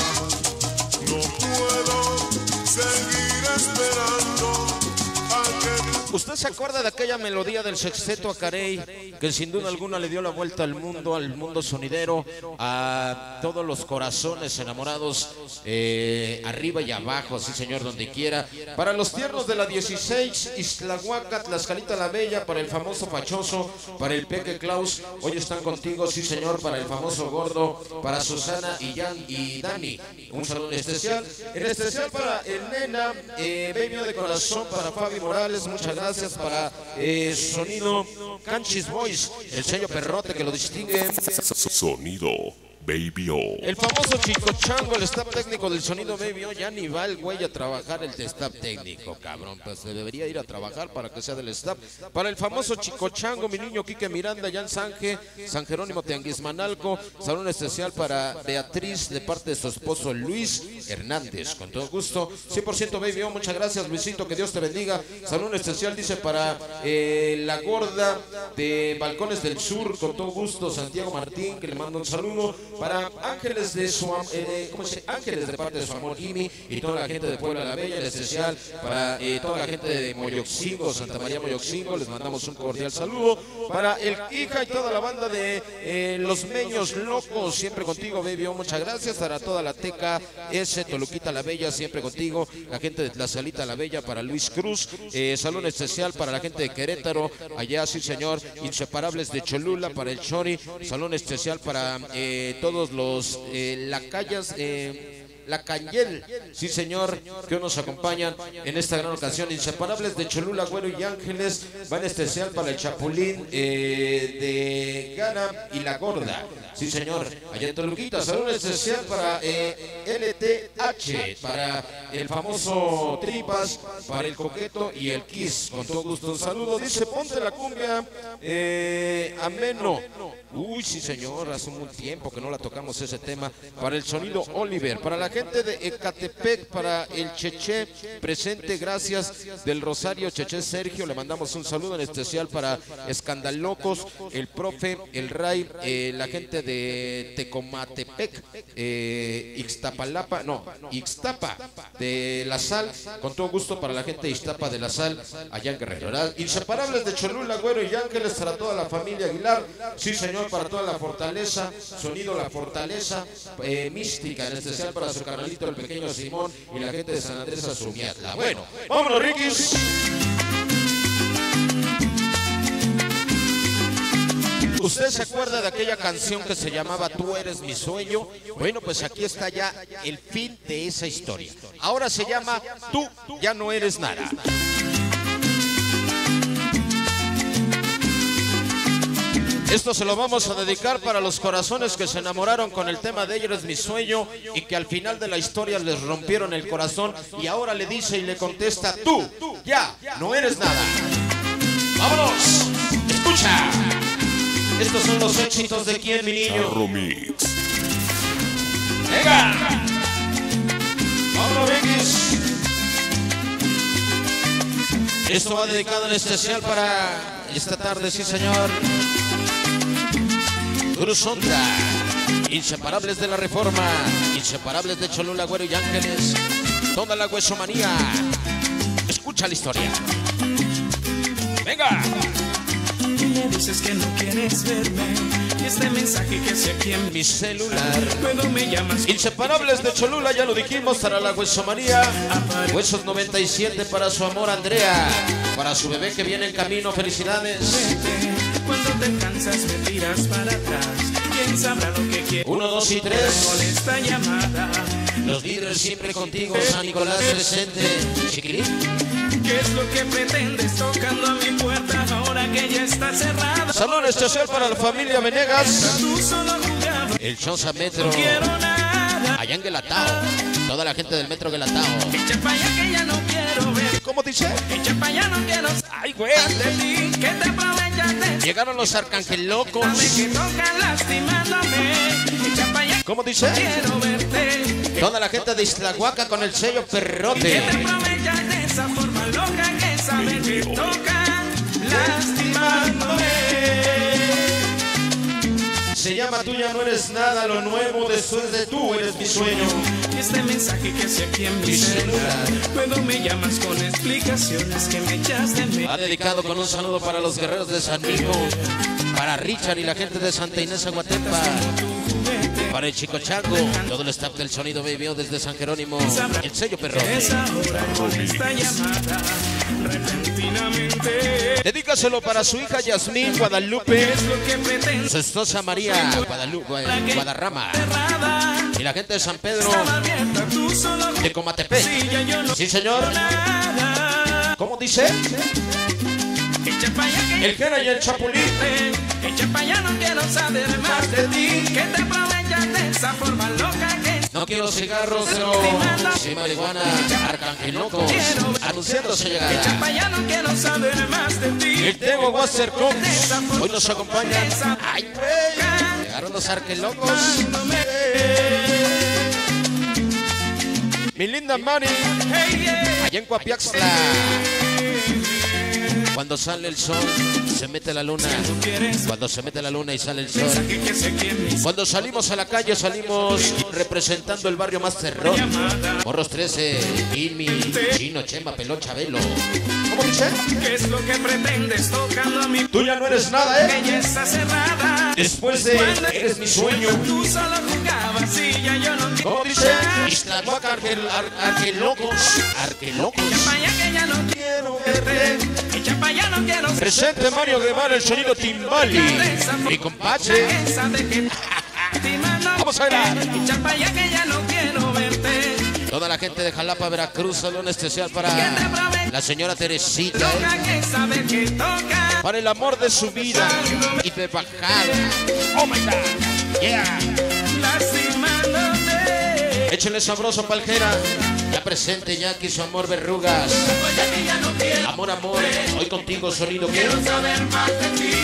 No puedo seguir esperando a que... ¿Usted se acuerda de aquella melodía del sexteto Acarey que sin duda alguna le dio la vuelta al mundo sonidero, a todos los corazones enamorados, arriba y abajo, sí señor, donde quiera? Para los tiernos de la 16, Islahuaca, Tlaxcalita la Bella, para el famoso Fachoso, para el Peque Klaus, hoy están contigo, sí señor, para el famoso Gordo, para Susana y Jan y Dani, un saludo especial, en especial para el Nena, Baby de corazón, para Fabi Morales, muchas gracias, para Sonido Canchis Boys, el sello perrote que lo distingue. Sonido Baby O. El famoso Chico Chango, el staff técnico del sonido Baby O, ya ni va el güey a trabajar el staff técnico, cabrón, pues se debería ir a trabajar para que sea del staff. Para el famoso Chico Chango, mi niño Quique Miranda, Jan Sanje, San Jerónimo Tianguismanalco, salón especial para Beatriz de parte de su esposo Luis Hernández, con todo gusto, 100% Baby O, muchas gracias Luisito, que Dios te bendiga. Salón especial dice para La Gorda de Balcones del Sur, con todo gusto, Santiago Martín, que le mando un saludo. Para Ángeles de su Ángeles de parte de su amor Imi y toda la gente de Puebla la Bella, en especial para toda la gente de Moyoxingo, Santa María Moyoxingo, les mandamos un cordial saludo. Para el Hija y toda la banda de Los Meños Locos, siempre contigo Baby O, muchas gracias. Para toda la Teca S, Toluquita la Bella, siempre contigo. La gente de Tlaxcalita la Bella, para Luis Cruz, salón especial para la gente de Querétaro, allá sí señor, inseparables de Cholula, para el Chori, salón especial para todos los lacayas, la Cañel, sí señor, que nos acompañan en esta gran ocasión. Inseparables de Cholula, Güero y Ángeles, van especial para el Chapulín de Gana y La Gorda, sí señor, allá en Toluquita. Salud especial para LTH, para el famoso Tripas, para el Coqueto y el Kiss, con todo gusto un saludo. Dice ponte la cumbia ameno. Uy, sí señor, hace un tiempo que no la tocamos ese tema. Para el sonido Oliver, para la gente de Ecatepec, para el Cheche presente, gracias, del Rosario Cheche Sergio, le mandamos un saludo en especial para Escandalocos, el profe, el Ray, la gente de Tecomatepec, Ixtapalapa, no, Ixtapa de La Sal, con todo gusto para la gente de Ixtapa de La Sal, allá en Guerrero, ¿verdad? Inseparables de Cholula, Güero y Ángeles, para toda la familia Aguilar, sí señor, para toda la Fortaleza, sonido La Fortaleza, mística, en especial para su canalito el pequeño Simón y la gente de San Andrés Azumiatla. Bueno, vámonos Riquis. ¿Usted se acuerda de aquella canción que se llamaba Tú eres mi sueño? Bueno, pues aquí está ya el fin de esa historia. Ahora se llama Tú ya no eres nada. Esto se lo vamos a dedicar para los corazones que se enamoraron con el tema de Ella eres mi sueño y que al final de la historia les rompieron el corazón y ahora le dice y le contesta, tú ya no eres nada. ¡Vámonos! ¡Escucha! Estos son los éxitos de quién, mi niño. Charro Mix. ¡Venga! ¡Vámonos, Riquis! Esto va dedicado en especial para esta tarde, sí señor. Cruz Honda, inseparables de la Reforma, inseparables de Cholula, Güero y Ángeles, toda la huesomanía. Escucha la historia. ¡Venga! Me dices que no quieres verme y este mensaje que sé aquí en mi celular. Luego me llamas. Inseparables de Cholula, ya lo dijimos, para la huesomanía. Huesos 97 para su amor Andrea, para su bebé que viene en camino, felicidades. Cuando te cansas me tiras para atrás. ¿Quién sabrá lo que quiere? 1, 2 y 3. Esta llamada. Los líderes siempre contigo, San Nicolás presente. Chiquilín. ¿Qué es lo que pretendes tocando a mi puerta ahora que ya está cerrada? Saludos especial para la familia Venegas. Tú solo jugabas. El Chonza Metro. No quiero nada. Allá en Guelatao. Toda la gente del Metro Guelatao. Echa pa' allá que ya no quiero ver. ¿Cómo dice? Echa pa' allá no quiero. Ay, güey. De ti, que te aprovechas de. Llegaron los Arcángel Locos. Sabe que tocan lastimándome. Echa pa' allá ¿Cómo dice? quiero verte. Toda la gente de Islahuaca con el sello Que Perrote. te aprovechas de esa forma loca que sabe que toca lastimándome. Se llama Tú ya no eres nada, lo nuevo después de tú eres mi sueño. Este mensaje que hace aquí en mi celular. Luego me llamas con explicaciones que me echas de mí. Ha dedicado con un saludo para los guerreros de San Nico, para Richard y la gente de Santa Inés Aguatepa, para el Chico Chango, todo el staff del Sonido Baby O desde San Jerónimo, el sello Perrote. Esa hora con esta llamada repentinamente. Dedícaselo para su hija Yasmín Guadalupe, Es lo que pretendo. su esposa María Guadarrama Cerrada. y la gente de San Pedro Estaba abierta, tú solo de Comatepec. sí, ya yo no Sí, señor. nada. ¿Cómo dice? Echa pa' allá que El Jera y el Chapulín. echa pa' allá, no quiero saber más de ti. Que te aprovechas de esa forma loca que No quiero cigarros, pero sí marihuana. Arcángel Loco, anunciando su echa llegada. pa' allá, no quiero saber más de ti. El Tego Wasser Cox hoy nos acompaña. ¡Ay, güey! Llegaron los arquelocos. Mi linda Mari, allá en Coapiaxtla. Cuando sale el sol, se mete la luna. Cuando se mete la luna y sale el sol. Que sé quién me Cuando salimos a la calle, salimos representando el barrio más cerrón. Morros 13, Ilmi, Chino, Chema, Pelón, Chabelo. ¿Cómo dice? ¿Qué es lo que pretendes tocando a mi Tú ya no eres nada, ¿eh? que ya está cerrada? Después de Eres mi sueño. Tú solo jugabas y ya yo no ¿Cómo dice? Islahuaca, arquelocos. Arquelocos. Echa pa' allá que ya no quiero verte. Echa pa' allá, no quiero Presente Mario Guevara, el sonido Timbali. Mi compadre. esa de que Vamos a bailar. Echa pa' allá que ya no quiero verte. Toda la gente de Jalapa, Veracruz, salón especial para la señora Teresita, Loca que sabe que toca. para el amor de su vida y de bajada. Oh my God, yeah. Lastimándote. Échenle sabroso paljera. Ya presente Jackie, su amor verrugas. Amor, amor, hoy contigo sonido quiero saber más de ti.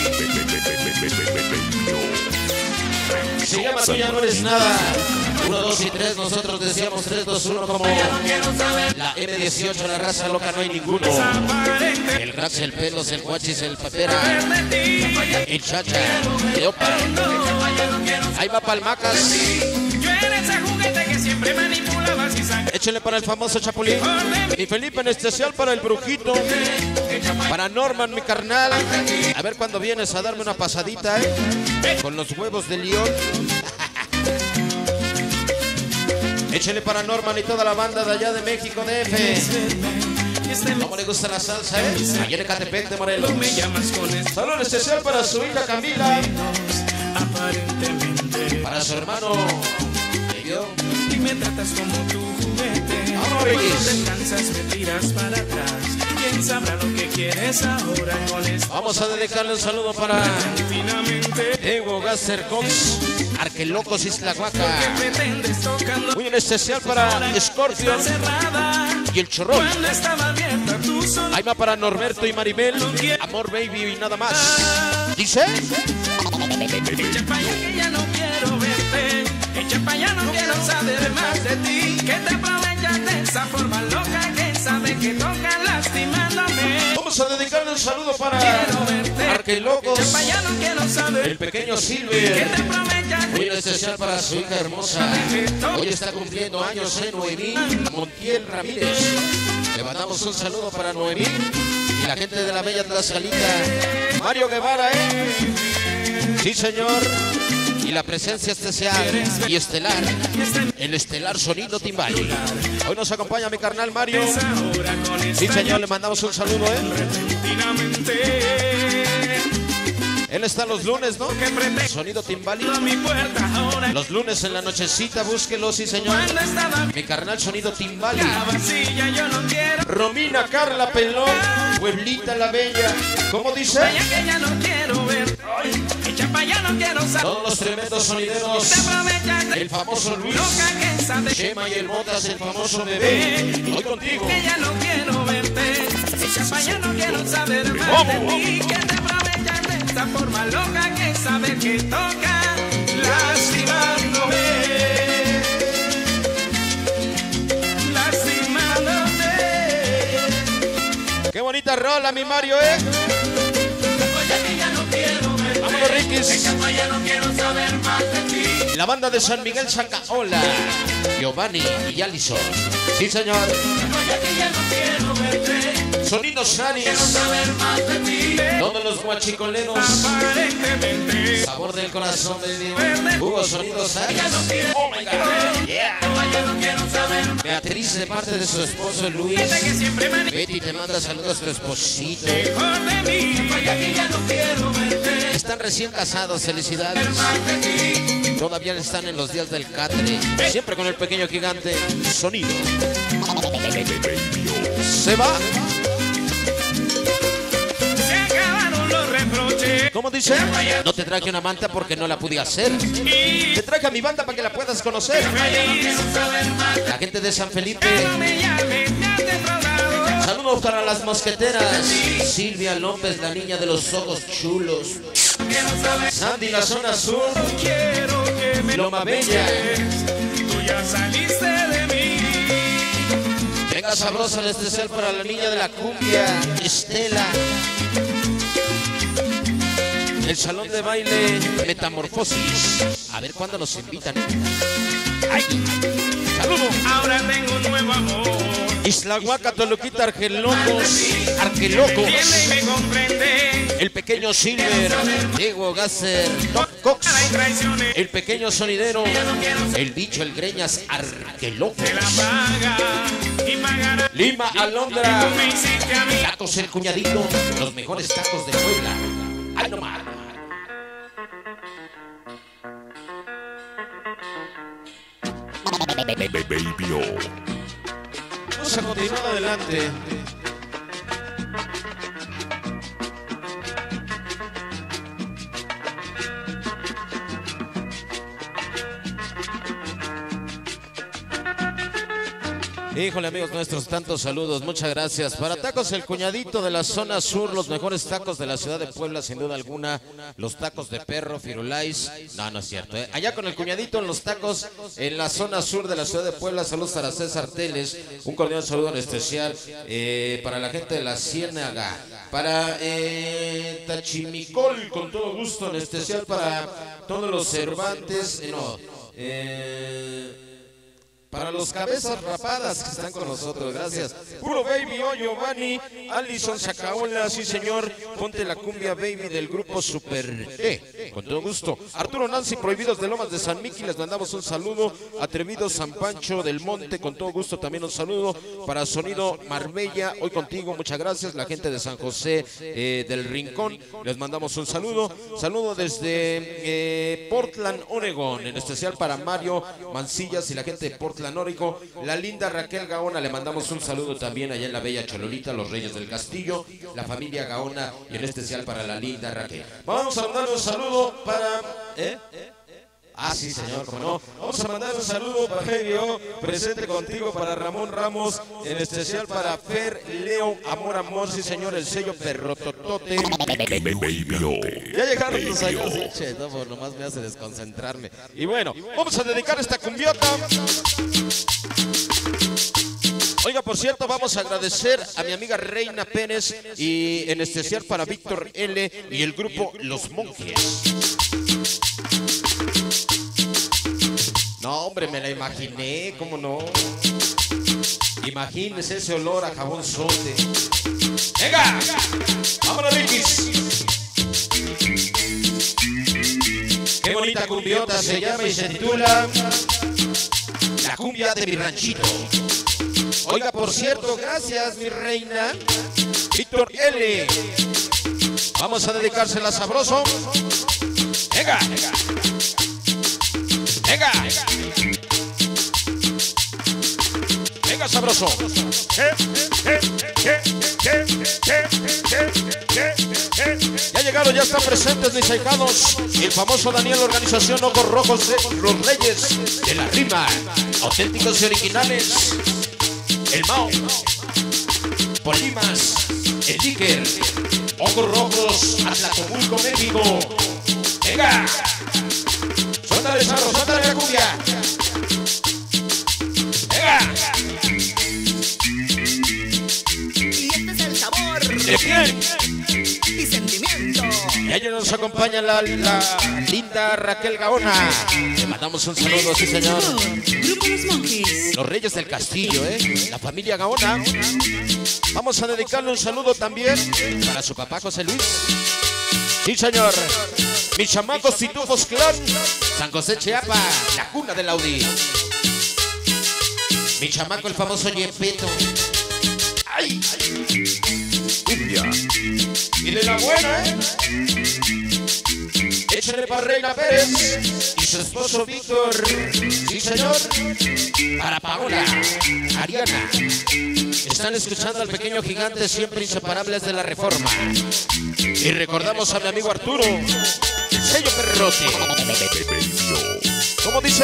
Se llama Tú ya no eres nada. 1, 2 y 3, nosotros decíamos 3, 2, 1 como la M18, la raza loca no hay ninguno. El Grax, el Pelos, el Guachis, el Papera, el Chacha, el Opa. Ahí va Palmacas. Yo era ese juguete que siempre manipulabas y sacabas. Échenle para el famoso Chapulín. Y Felipe en especial para el Brujito. Para Norman, mi carnal. A ver cuándo vienes a darme una pasadita, con los huevos de León. Échenle para Norman y toda la banda de allá de México, DF. ¿Cómo le gusta la salsa, Allá en Ecatepec de Morelos. Me llamas con Saludo especial para su hija Camila. aparentemente. Para su hermano. Y me tratas como tu juguete. Vamos, Cuando Reyes. te cansas me tiras para atrás. ¿Quién sabrá lo que quieres ahora con esto? Vamos a dedicarle un saludo para Finalmente, Evo Gasser Cox, Arquelocos Islahuaca. pretendes tocando. Muy en especial para Scorpion Cerrada. y el Chorrol. Cuando estaba abierta, tú solo. Ahí va para Norberto y Maribel, Amor Baby y nada más. ¿Dice? Echa pa' allá que ya no quiero verte. Echa pa' allá, no quiero saber más de ti. Que te aprovechas de esa forma loca que sabe que toca lastimándome. Vamos a dedicarle un saludo para Quiero verte. Arquelocos, Echa pa' allá, no quiero saber. el pequeño Que Silver. te aprovechas Muy en de especial para su hija hermosa. Hoy está cumpliendo años, Noemí Montiel Ramírez. Le mandamos un saludo para Noemí y la gente de la bella Tlaxcalita. Mario Guevara, Sí, señor. Y la presencia especial y estelar, el estelar sonido Timbali. Hoy nos acompaña mi carnal Mario. ahora con Sí, señor, le mandamos un saludo, repentinamente. Él está los lunes, ¿no? Que pretendo Sonido Timbali. a mi puerta ahora. Los lunes en la nochecita, búsquelo, sí, señor. Cuando estaba Mi carnal Sonido Timbali. vacía, yo no quiero. Romina Carla Pelón, Pueblita la Bella. ¿Cómo dice? Vaya que ya no quiero ver. Echa pa' allá, no quiero saber. Todos los tremendos sonideros. Te aprovechas de El famoso Luis, loca que sabe Chema y el Botas, el famoso bebé. Hoy contigo. que ya no quiero verte. Echa pa' allá, no quiero saber más ¿Cómo? de ti. Que te aprovechas de esta forma loca que sabe que toca lastimándome. bonita rola, mi Mario, Vámonos, Riquis. La banda de San Miguel Sancaola, Giovanni y Allison. Sí, señor. Sonido Sanis. Todos los guachicoleros. Sabor del corazón de Dios. Hugo Sonido Sanis. Oh my God. Yeah. Beatriz de parte de su esposo Luis. Betty te manda saludos a tu esposito. Están recién casados, felicidades. Todavía están en los días del catre. Siempre con el pequeño gigante. Sonido. Se va. Se acabaron los reproches. ¿Cómo dice? No te traje una manta porque no la pude hacer. Te traje a mi banda para que la puedas conocer. La gente de San Felipe. Saludos para las mosqueteras. Silvia López, la niña de los ojos chulos. Sandy, la zona sur. Loma Bella. Tú ya saliste de mí. Venga sabrosa, en especial para la niña de la cumbia, Estela. El salón de baile Metamorfosis. A ver cuándo nos invitan. ¡Ay! ¡Saludos! Ahora tengo un nuevo amor. Isla Huaca, Toluquita, Argelocos. Entiende y me comprende. El pequeño Silver, Diego Gasser, Doc Cox, el pequeño sonidero, el bicho, el Greñas, Argelocos. Se la paga y pagará. Lima, Alondra, Me hiciste a mí. Tacos El Cuñadito, los mejores tacos de Puebla. ¡Ay, no más! Baby-O. Vamos a continuar adelante. Híjole, amigos nuestros, tantos saludos, muchas gracias. Para Tacos El Cuñadito de la zona sur, los mejores tacos de la ciudad de Puebla, sin duda alguna, los tacos de perro, Firulais. No, no es cierto, Allá con El Cuñadito en los tacos en la zona sur de la ciudad de Puebla. Saludos para César Teles, un cordial saludo en especial para la gente de la Ciénaga, para Tachimicol, con todo gusto, en especial para todos los Cervantes, para los cabezas rapadas que están con nosotros, gracias. Puro Baby-O, Giovanni, Allison Sacaola, sí señor. Ponte la cumbia baby del grupo Super con todo gusto. Arturo Nancy, Prohibidos de Lomas de San Miki, les mandamos un saludo. Atrevidos San Pancho del Monte, con todo gusto también un saludo. Para Sonido Marbella, hoy contigo, muchas gracias. La gente de San José del Rincón, les mandamos un saludo. Saludo desde Portland, Oregon, en especial para Mario Mancillas y la gente de Portland, Oregon. La linda Raquel Gaona, le mandamos un saludo también allá en la bella Chololita, los Reyes del Castillo, la familia Gaona, y en especial para la linda Raquel. Vamos a mandar un saludo para... Ah, sí, señor, cómo no. Vamos a mandar un saludo para Baby-O, presente contigo, para Ramón Ramos, en especial para Fer, Leo, Amor, sí, señor, el sello Perrototote. Baby-O. Ya llegaron los años, che, no, pues nomás me hace desconcentrarme. Y bueno, vamos a dedicar esta cumbiota. Oiga, por cierto, vamos a agradecer a mi amiga Reina Pérez y en especial para Víctor L. y el grupo Los Monjes. No, hombre, me la imaginé, ¿cómo no? Imagínese ese olor a jabón sote. ¡Venga! ¡Vámonos, Riquis! Qué bonita cumbiota se llama y se titula La cumbia de mi ranchito. Oiga, por cierto, gracias, mi reina. Víctor L. Vamos a dedicársela sabroso. ¡Venga! ¡Venga! ¡Venga, sabroso! Ya llegaron, ya están presentes mis ahijados. El famoso Daniel, organización Ojos Rojos de los Reyes de la Rima. Auténticos y originales. El Mao, Polimas, el Iker, Ojos Rojos, Atlacomulco, México. ¡Venga! ¡Suéltale, Sarro! ¡Suéltale la cumbia! ¡Venga! Y este es el sabor ¿De quién? Y sentimiento. Y ayer nos acompaña la linda Raquel Gaona. Le mandamos un saludo, sí señor. Grupo Los Monjes. Los Reyes del Castillo, la familia Gaona. Vamos a dedicarle un saludo también para su papá José Luis. Sí señor. Mis chamacos Pitufos Clan, San José Chiapa, la cuna del Audi. Mi chamaco el famoso Yepeto. ¡Ay! Cumbia. Y de la buena, Échale para Reina Pérez y su esposo Víctor. Sí, señor. Para Paola, Ariana. Están escuchando al pequeño gigante, siempre inseparables de la Reforma. Y recordamos a mi amigo Arturo, el sello Perrote. ¿Cómo dice?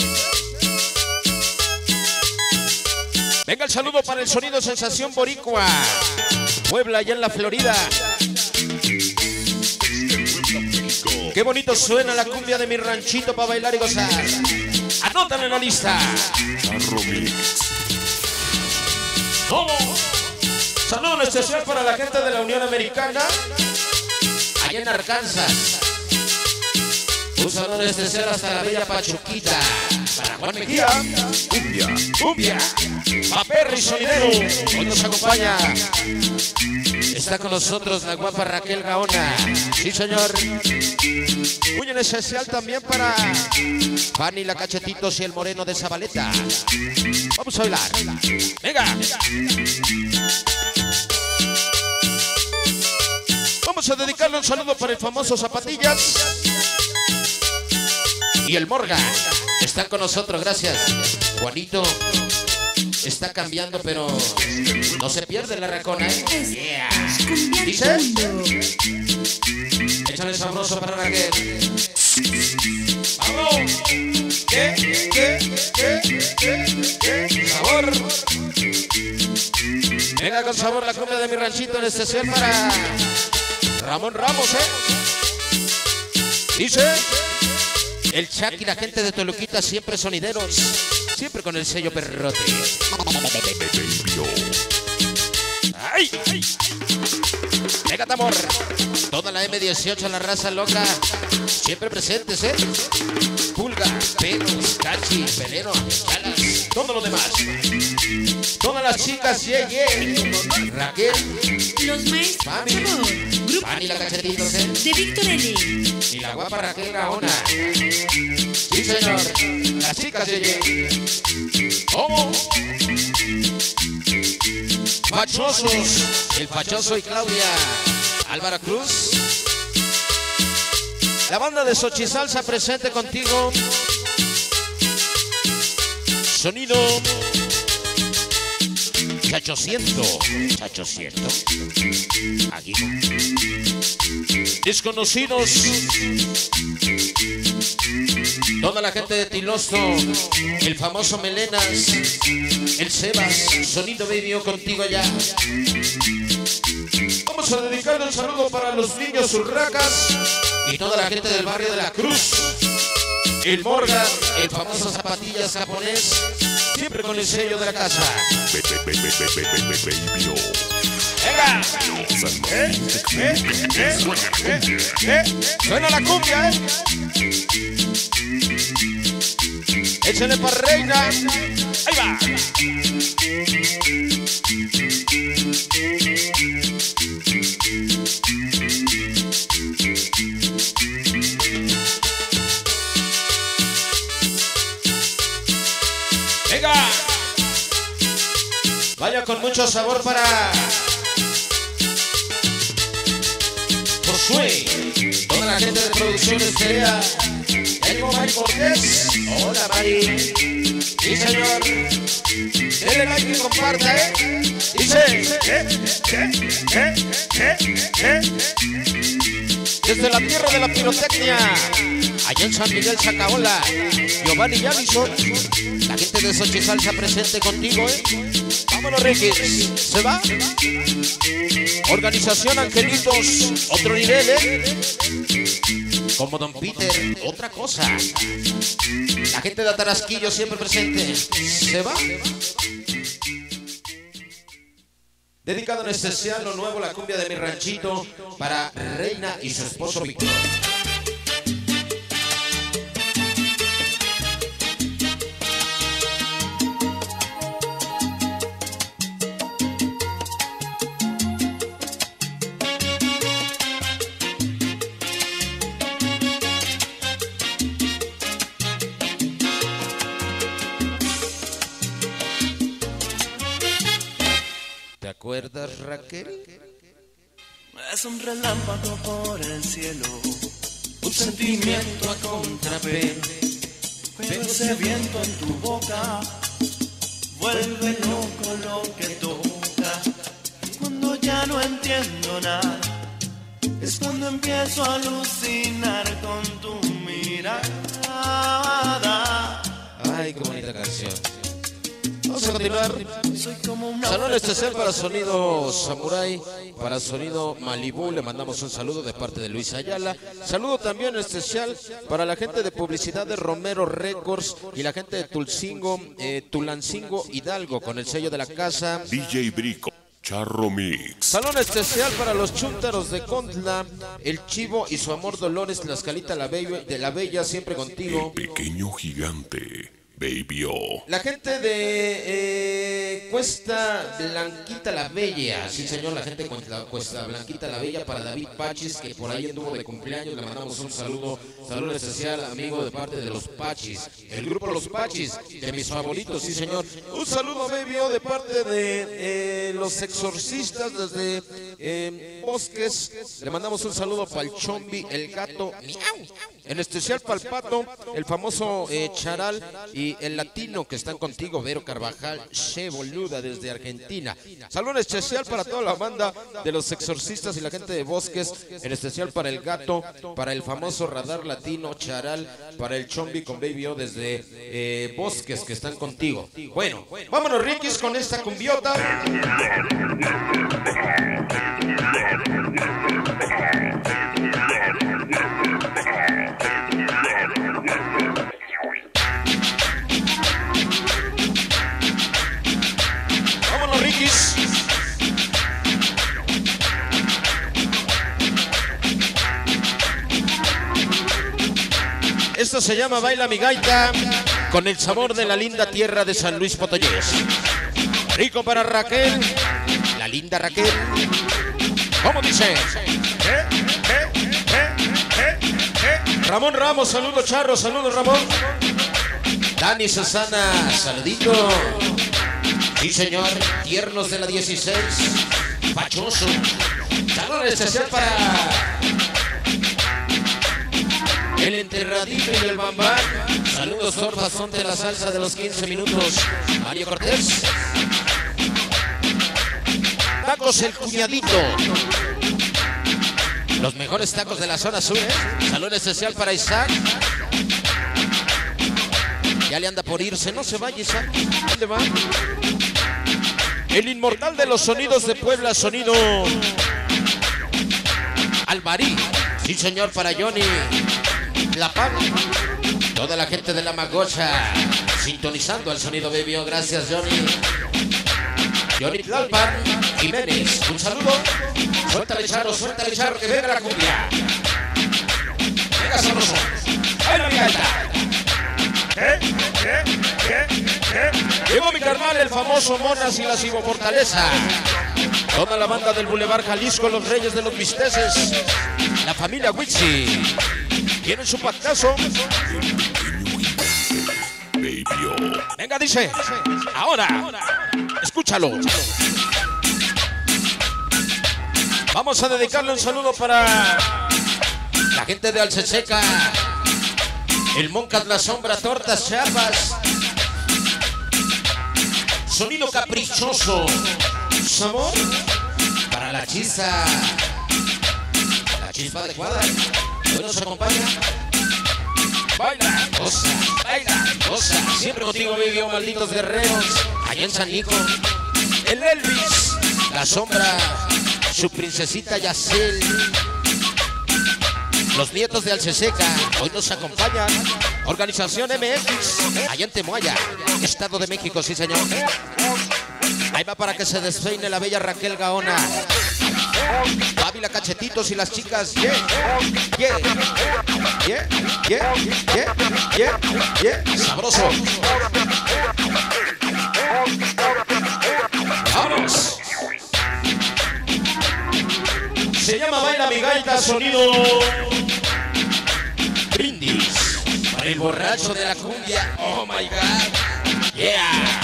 Venga el saludo para el sonido Sensación Boricua, Puebla, allá en la Florida. Qué bonito suena la cumbia de mi ranchito para bailar y gozar. Anótalo en la lista. ¡Oh! Saludo especial para la gente de la Unión Americana, allá en Arkansas. Un saludo especial hasta la bella Pachuquita. Para Juan Mejía. Cumbia. Cumbia. Paperri Sonidero. Hoy nos acompaña. Está con nosotros la guapa Raquel Gaona. Sí, señor. Muy en especial también para Fanny la Cachetitos y el Moreno de Zabaleta. Vamos a bailar. Venga. Vamos a dedicarle un saludo para el famoso Zapatillas y el Morgan. Están con nosotros, gracias. Juanito está cambiando, pero no se pierde la racona, Yeah. ¿Dice? Échale sabroso para Raquel. ¡Vamos! ¿Qué? Sabor. Venga con sabor la cumbia de mi ranchito, en especial para Ramón Ramos, Dice el Chuck y la gente de Toluquita, siempre sonideros, siempre con el sello Perrote. ¡Ay! Venga, Tamor. Toda la M18, la raza loca, siempre presentes, Pulga, Pelos, Cachi, Pelero, Chalas, todo lo demás. Todas las chicas, Raquel, Los maestros Mami, de sabor. Grupo Fanny la Cachetitos, de Víctor L. y la guapa Raquel Gaona. Sí, señor. Las chicas, ¿Cómo? Fachosos, el Fachoso y Claudia. Álvaro Cruz. La banda de Xochisalsa presente contigo. Sonido Chachociento. Aquí. Desconocidos. Toda la gente de Tilosto, el famoso Melenas, el Sebas, Sonido Baby, contigo allá. Vamos a dedicarle un saludo para los niños urracas y toda la gente del barrio de la Cruz. El Morgan, el famoso Zapatillas japonés, siempre con el sello de la casa. ¡Venga! Suena la cumbia, Échale para Reina. Ahí va. Venga. Vaya con mucho sabor para Josué. Toda la gente de Producciones Perea. Tengo Mari Cortés. Hola, Mari. Sí, señor. Denle like y comparta, Dice. Desde la tierra de la pirotecnia, allá en San Miguel Zacaola, Giovanni Yavison. La gente de Xochisalsa presente contigo, Vámonos, Ricky. ¿Se va? Organización Angelitos, otro nivel, Como Don Peter, otra cosa. La gente de Atarasquillo siempre presente. ¿Se va? Dedicado en especial lo nuevo, la cumbia de mi ranchito, para Reina y su esposo Víctor. ¿Te acuerdas, Raquel? Es un relámpago por el cielo, un sentimiento a contrapé, pero ese viento en tu boca vuelve loco lo que toca. Cuando ya no entiendo nada, es cuando empiezo a alucinar con tu mirada. Ay, qué bonita canción. Vamos a continuar. Salón especial para Sonido Samurai, para Sonido Malibú. Le mandamos un saludo de parte de Luis Ayala. Saludo también especial para la gente de publicidad de Romero Records y la gente de Tulancingo Hidalgo, con el sello de la casa. DJ Brico, Charro Mix. Salón especial para los chúntaros de Contla, el Chivo y su amor Dolores Tlaxcalita de la Bella, siempre contigo. El pequeño gigante, Baby-O. La gente de Cuesta Blanquita la Bella, sí señor, la gente de Cuesta Blanquita la Bella, para David Pachis, que por ahí anduvo de cumpleaños. Le mandamos un saludo especial, amigo, de parte de los Pachis, el grupo Los Pachis, de mis favoritos, sí señor. Un saludo, Baby-O, de parte de los exorcistas desde Bosques. Le mandamos un saludo para el Chombi, el gato, miau. En especial para el Pato, el famoso Charal y el latino que están contigo, Vero Carvajal, Che Boluda desde Argentina. Saludo especial para toda la banda de los exorcistas y la gente de Bosques, en especial para el gato, para el famoso Radar Latino, Charal, para el Chombi con Baby-O desde Bosques, que están contigo. Bueno, vámonos, Rikis, con esta cumbiota. Vámonos, Rikis. Esto se llama Baila mi gaita, con el sabor de la linda tierra de San Luis Potosí. Rico para Raquel, la linda Raquel. ¿Cómo dice? Ramón Ramos, saludos Charro, saludos Ramón. Dani Susana, saludito. Sí señor, tiernos de la 16, Pachoso. Saludos especial para el enterradito y el bambán. Saludos Torfa, son de la salsa de los 15 minutos. Mario Cortés. Tacos El Cuñadito, los mejores tacos de la zona sur, ¿eh? Saludo especial para Isaac. Ya le anda por irse, no se vaya Isaac. ¿Dónde va? El inmortal de los sonidos de Puebla, sonido Almarí. Sí señor, para Johnny La Paz. Toda la gente de La Magocha sintonizando al sonido Baby-O. Gracias Johnny. Johnny Tlalpan Jiménez, un saludo. Suéltale Charro, que venga la cumbia. Venga sabroso. ¡Baila mi gaita! Llegó mi carnal, el famoso Monas y la Cibo Fortaleza. Toda la banda del Boulevard Jalisco, los Reyes de los Misteces, la familia Witsi. Tienen su pactazo. Venga, dice. Ahora, escúchalo. Vamos a dedicarle un saludo para la gente de Alceseca, el Moncas, La Sombra, Tortas, Chiapas. Sonido caprichoso. Sabor para la chispa. La chispa adecuada. Hoy nos acompaña. Baila, goza, siempre contigo, Baby-O, malditos guerreros. Allá en San Nico, el Elvis, La Sombra, su princesita Yacel. Los nietos de Alceseca hoy nos acompañan. Organización MX, allá en Temoaya, Estado de México, sí señor. Ahí va para que se despeine la bella Raquel Gaona. Ávila Cachetitos y las chicas. Yeah, yeah, yeah, yeah, yeah, yeah, yeah. Sabroso. Vamos. Se llama Baila mi gaita, sonido brindis para el borracho de la cumbia. Oh my God. Yeah.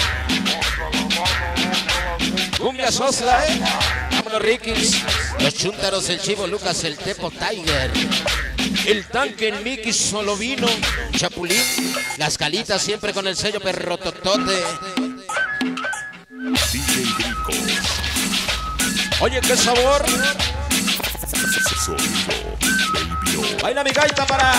Cumbia Sosla, vámonos Rikis, los Chúntaros, el Chivo Lucas, el Tepo Tiger, el Tanque, el Mickey Solovino, Chapulín, las Calitas siempre con el sello Perrototote. DJ Brico. Oye, qué sabor. Sonido Baby O. Baila mi gaita para.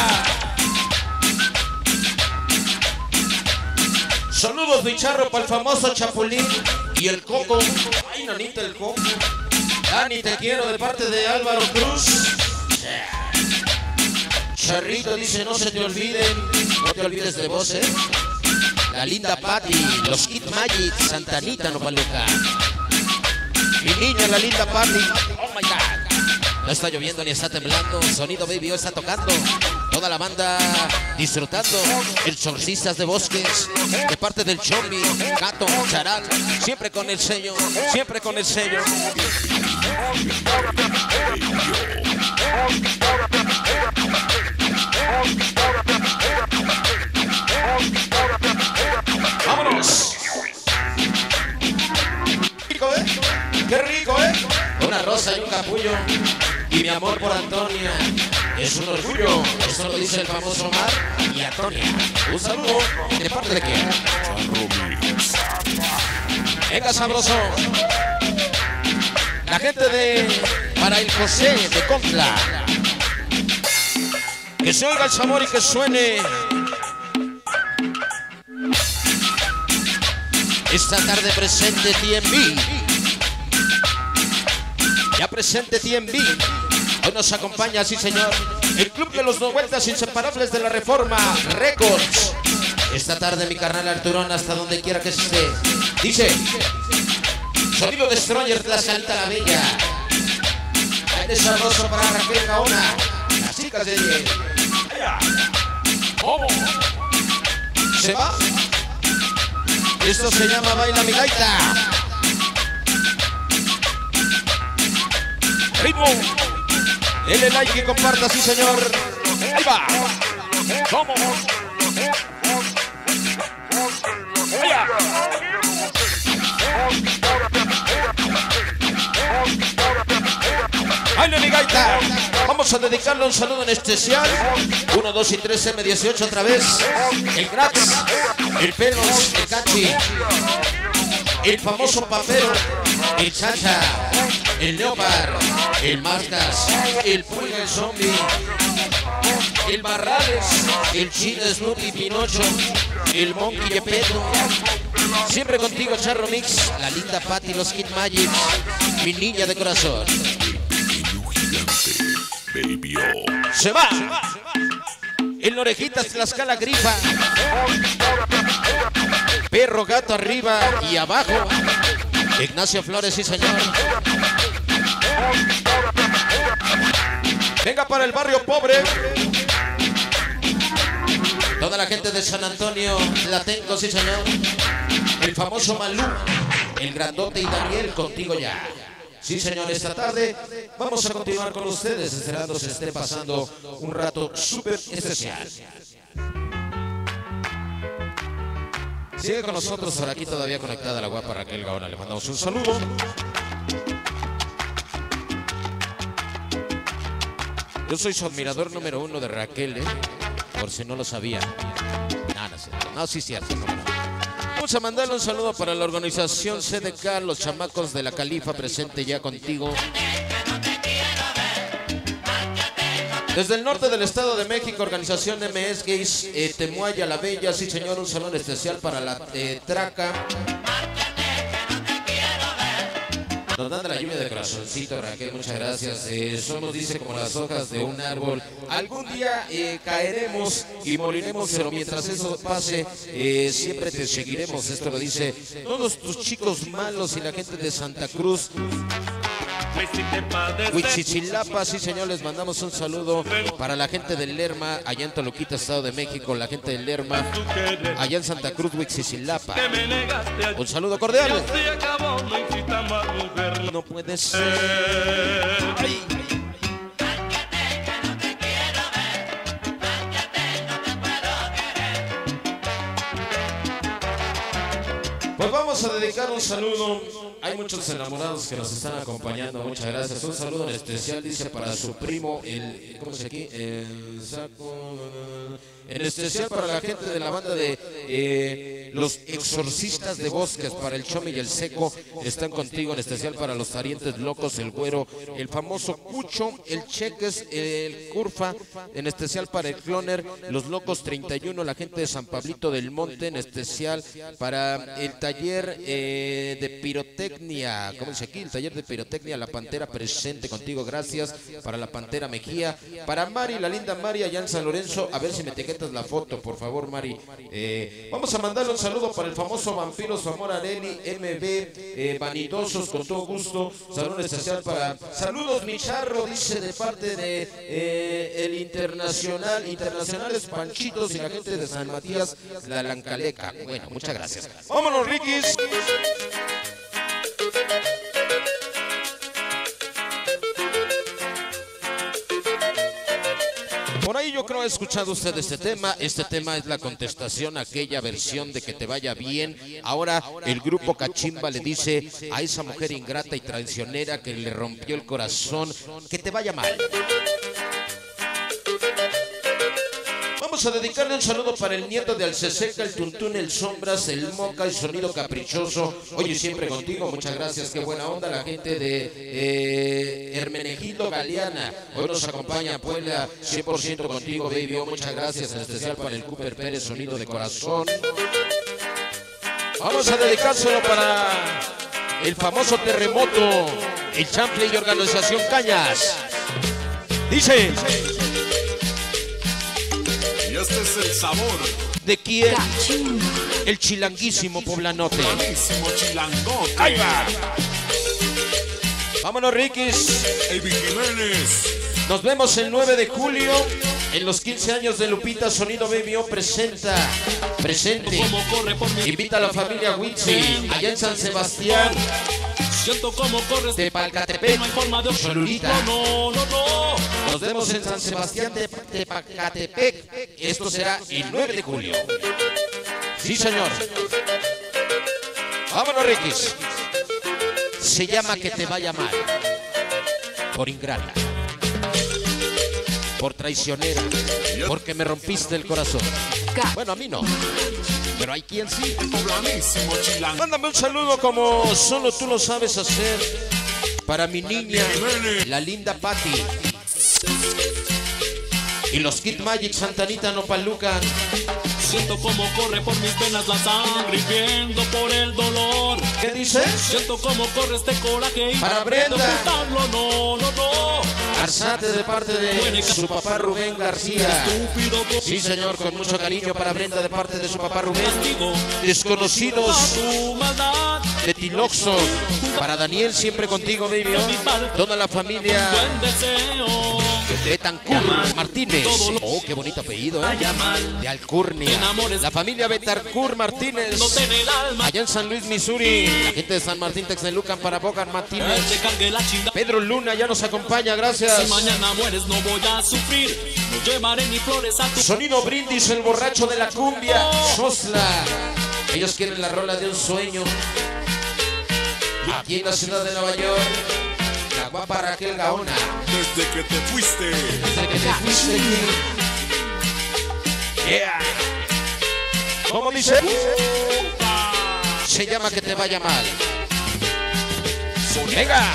Saludos de Charro para el famoso Chapulín y el Coco. Ay, nanita, el Coco. Dani, te quiero de parte de Álvaro Cruz. Charrito dice, no se te olviden. No te olvides de vos, La linda Patty, los Kid Magic, Santa Anita, Nopaluca. Mi niña, la linda Patty. Oh my God. No está lloviendo ni está temblando. Sonido Baby O está tocando. Toda la banda disfrutando. El Chorcistas de Bosques. De parte del Chombi, Gato, Charal. Siempre con el sello. Siempre con el sello. ¡Vámonos! Rico, ¡Qué rico, Una rosa y un capullo. Y mi amor por Antonia es un orgullo. Eso lo dice el famoso Omar y Antonia. Un saludo. ¿De parte de quién? Venga, sabroso. La gente de para el José de Contla. Que se oiga el sabor y que suene. Esta tarde presente TMB. Ya presente TMB. Hoy nos acompaña, sí señor, el Club de los 90 Inseparables de la Reforma Records. Esta tarde mi carnal Arturón, hasta donde quiera que esté. Dice, sonido Destroyer, la Salita la Bella. Aire sabroso para Raquel Gaona. Las chicas de 10. ¿Cómo? ¿Se va? Esto se llama Baila mi gaita. Ritmo. Dele like y comparta, sí señor. Ahí va. Vamos. Allá. Baila mi gaita. Vamos a dedicarle un saludo en especial. 1, 2 y 3 M18 otra vez. El Grax, el Pelos, el Cachi, el famoso Papero, el Chacha, el Leopard, el Marcas, el Pulga, el Zombie, el Barrales, el Chino, Snoopy, Pinocho, el Monkey y Pedro. Siempre contigo, Charro Mix, la linda Patty, los Kid Magic, mi niña de corazón. Baby O. Se va. El Orejitas, Tlaxcala Grifa. Perro Gato arriba y abajo. Ignacio Flores, sí señor. Venga para el barrio pobre. Toda la gente de San Antonio la tengo, sí señor. El famoso Malú, el grandote y Daniel, contigo ya. Sí señor, esta tarde vamos a continuar con ustedes, esperando se esté pasando un rato súper especial. Sigue con nosotros por aquí todavía conectada la guapa Raquel Gaona, le mandamos un saludo. Yo soy su admirador número 1 de Raquel, por si no lo sabía. No, sí es cierto, no. Vamos a mandarle un saludo para la organización CDK, los chamacos de la Califa, presente ya contigo. Desde el norte del Estado de México, organización MS Gays, Temuaya la Bella, sí señor, un saludo especial para la Traca. Nos dan la lluvia de corazoncito, Raquel, muchas gracias. Somos, dice, como las hojas de un árbol. Algún día caeremos y moriremos, pero mientras eso pase, siempre te seguiremos. Esto lo dice todos tus chicos malos y la gente de Santa Cruz. Huichichilapa, sí señor, les mandamos un saludo para la gente del Lerma, allá en Toluquita, Estado de México, la gente del Lerma, allá en Santa Cruz, Huichichilapa. Un saludo cordial. No puede ser. Ay. Pues vamos a dedicar un saludo. Hay muchos enamorados que nos están acompañando. Muchas gracias. Un saludo en especial, dice, para su primo, ¿cómo se aquí? El saco. En especial para la gente de la banda de los Exorcistas de Bosques, para el Chomi y el Seco, están contigo. En especial para los Parientes Locos, el Güero, el famoso Cucho, el Cheques, el Curfa, en especial para el Cloner, los Locos 31, la gente de San Pablito del Monte, en especial para el taller de pirotecnia, ¿cómo dice aquí? El taller de pirotecnia, la Pantera presente contigo, gracias. Para la Pantera Mejía, para Mari, la linda Mari allá en San Lorenzo, a ver si me etiquetas la foto, por favor, Mari. Vamos a mandarle un saludo para el famoso Vampiro, su amor Areli, MB, Vanidosos, con todo gusto. Saludo especial para... Saludos, mi charro, dice, de parte de el Internacionales Panchitos y la gente de San Matías, la Lancaleca. Bueno, muchas gracias. ¡Vámonos, Rikis! Por ahí yo creo que ha escuchado usted este tema. Este tema es la contestación a aquella versión de que te vaya bien. Ahora el grupo Cachimba le dice a esa mujer ingrata y traicionera que le rompió el corazón, que te vaya mal. Vamos a dedicarle un saludo para el nieto de Alceseca, el Tuntún, el Sombras, el Moca, el Sonido Caprichoso. Oye, siempre contigo, muchas gracias, qué buena onda. La gente de Hermenegildo Galeana, hoy nos acompaña Puebla, 100% contigo, baby. Oh, muchas gracias, en especial para el Cooper Pérez, Sonido de Corazón. Vamos a dedicárselo para el famoso Terremoto, el Chample y Organización Cañas. Dice... Y este es el sabor. ¿De quién? El chilanguísimo poblanote. Buenísimo chilangote. ¡Ahí va! Vámonos, Rikis. Evi Jiménez. Nos vemos el 9 de julio en los 15 años de Lupita. Sonido Baby O presente. Invita a la familia Witsi allá en San Sebastián. Siento cómo corres de Palcatepec, no hay forma de Cholulita. No. Nos vemos en San Sebastián de Palcatepec. Esto será el 9 de julio. Sí, señor. Vámonos, Rikis. Se llama Que te vaya mal. Por ingrata. Por traicionera. Porque me rompiste el corazón. Bueno, a mí no. Pero hay quien sí. Mándame un saludo como solo tú lo sabes hacer. Para mi niña, la linda Patti. Y los Kid Magic, Santanita, Nopaluca. Siento como corre por mis venas la sangre, hirviendo por el dolor. ¿Qué dice? Siento como corre este coraje y para Brenda. No. Arzate de parte de su papá Rubén García. Sí, señor, con mucho cariño para Brenda de parte de su papá Rubén. Desconocidos de Tiloxo. Para Daniel, siempre contigo, baby. Toda la familia Betancourt Martínez. Oh, qué bonito apellido, de Alcurnia. La familia Betancourt Martínez. Allá en San Luis, Missouri. La gente de San Martín Texmelucan para Bocan Martínez. Pedro Luna ya nos acompaña, gracias. Si mañana mueres no voy a sufrir. No llevaré ni flores a tu... Sonido Brindis, el borracho de la cumbia. Sosla. Ellos quieren la rola de un sueño. Aquí en la ciudad de Nueva York. La guapa Raquel Gaona. Desde que te fuiste. Desde que te fuiste. Yeah. ¿Cómo dice? Se llama Que te vaya mal. Venga.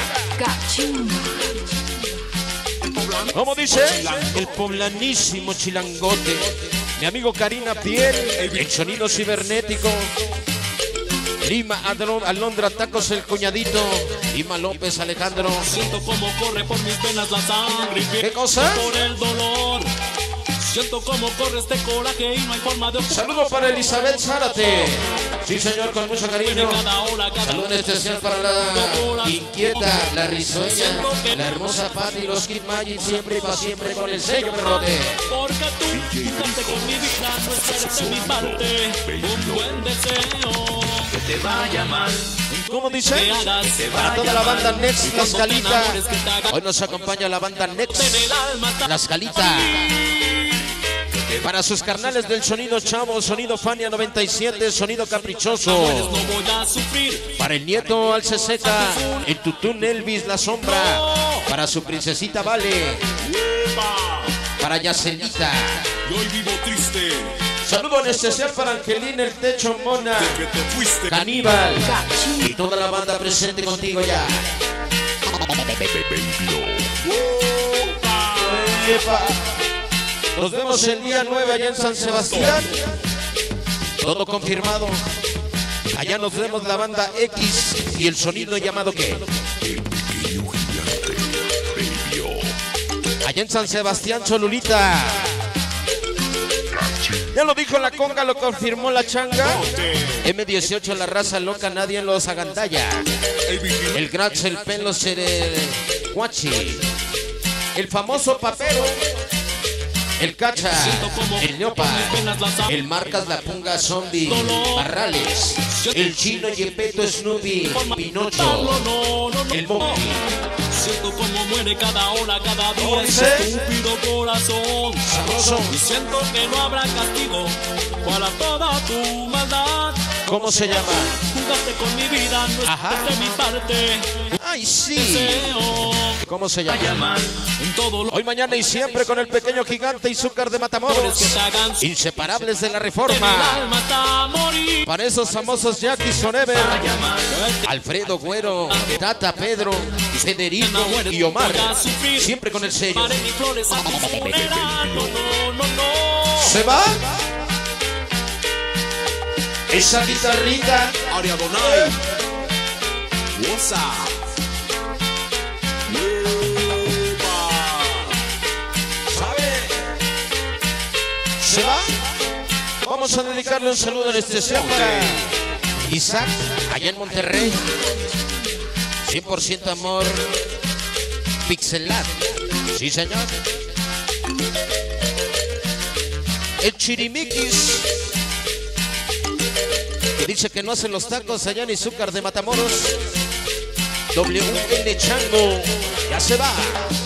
¿Cómo dice? El poblanísimo chilangote. Mi amigo Karina Piel. El sonido cibernético. Lima, Alondra, Tacos, el cuñadito. Lima López, Alejandro. Siento como corre por mis venas la sangre. ¿Qué cosa? Por el dolor. Siento como corre este coraje y no hay forma de... Saludo para Elizabeth Zárate. Sí, señor, con mucho cariño. Saludo en especial para la inquieta, la risueña, la hermosa Patti, los Kid Magic, siempre y para siempre con el sello perrote. Porque tú jugaste con mi vida, no esperes de mi parte un buen deseo. Que te vaya mal. ¿Cómo dice? Para toda la banda Next, La Escalita. Hoy nos acompaña la banda Next, La Escalita. Para sus carnales del sonido Chavo, sonido Fania 97, sonido Caprichoso. Para el nieto Alce Seca, el tutún Elvis La Sombra. Para su princesita Vale. Para Yacelita. Y hoy vivo triste. Saludo en especial para Angelina, el Techo Mona, De que te fuiste. Caníbal y toda la banda presente contigo ya. Epa. Nos vemos el día 9 allá en San Sebastián. Todo confirmado. Allá nos vemos la banda X y el sonido llamado ¿qué? Allá en San Sebastián, Cholulita. Ya lo dijo la conga, lo confirmó la changa. M18, la raza loca, nadie los agandalla. El Gratz, el pelo, el Guachi. El famoso papero. El Cacha, el Leopa, el Marcas, la Punga, Zombie, Barrales, el Chino, Yepeto, Snoopy, Pinocho, el Monkey. Siento como muere cada hora, cada ¿Cómo día dice? ese estúpido corazón. Sabroso. Y siento que no habrá castigo para toda tu maldad. ¿Cómo se llama? Jugaste con mi vida, no Ajá. es de mi parte. ¡Ay, sí! Deseo ¿Cómo se llama? llamar en todo lo Hoy, mañana y siempre con el pequeño gigante y Zúcar de Matamoros. Inseparables de la que mi Reforma. alma está a morir. Para esos famosos Jackie Forever. Alfredo Güero, Tata Pedro, Federico y Omar. Siempre con el sello. Pare mis flores a tu funeral. No, no, no, no. ¿Se va? Esa guitarrita. Aria Donai. What's up? ¿Sabe? ¿Se va? Vamos a dedicarle un saludo en especial para Isaac, allá en Monterrey. 100% amor. Pixelat. Sí, señor. El Chirimiquis, que dice que no hacen los tacos allá en Izúcar de Matamoros. WN Chango, ya se va.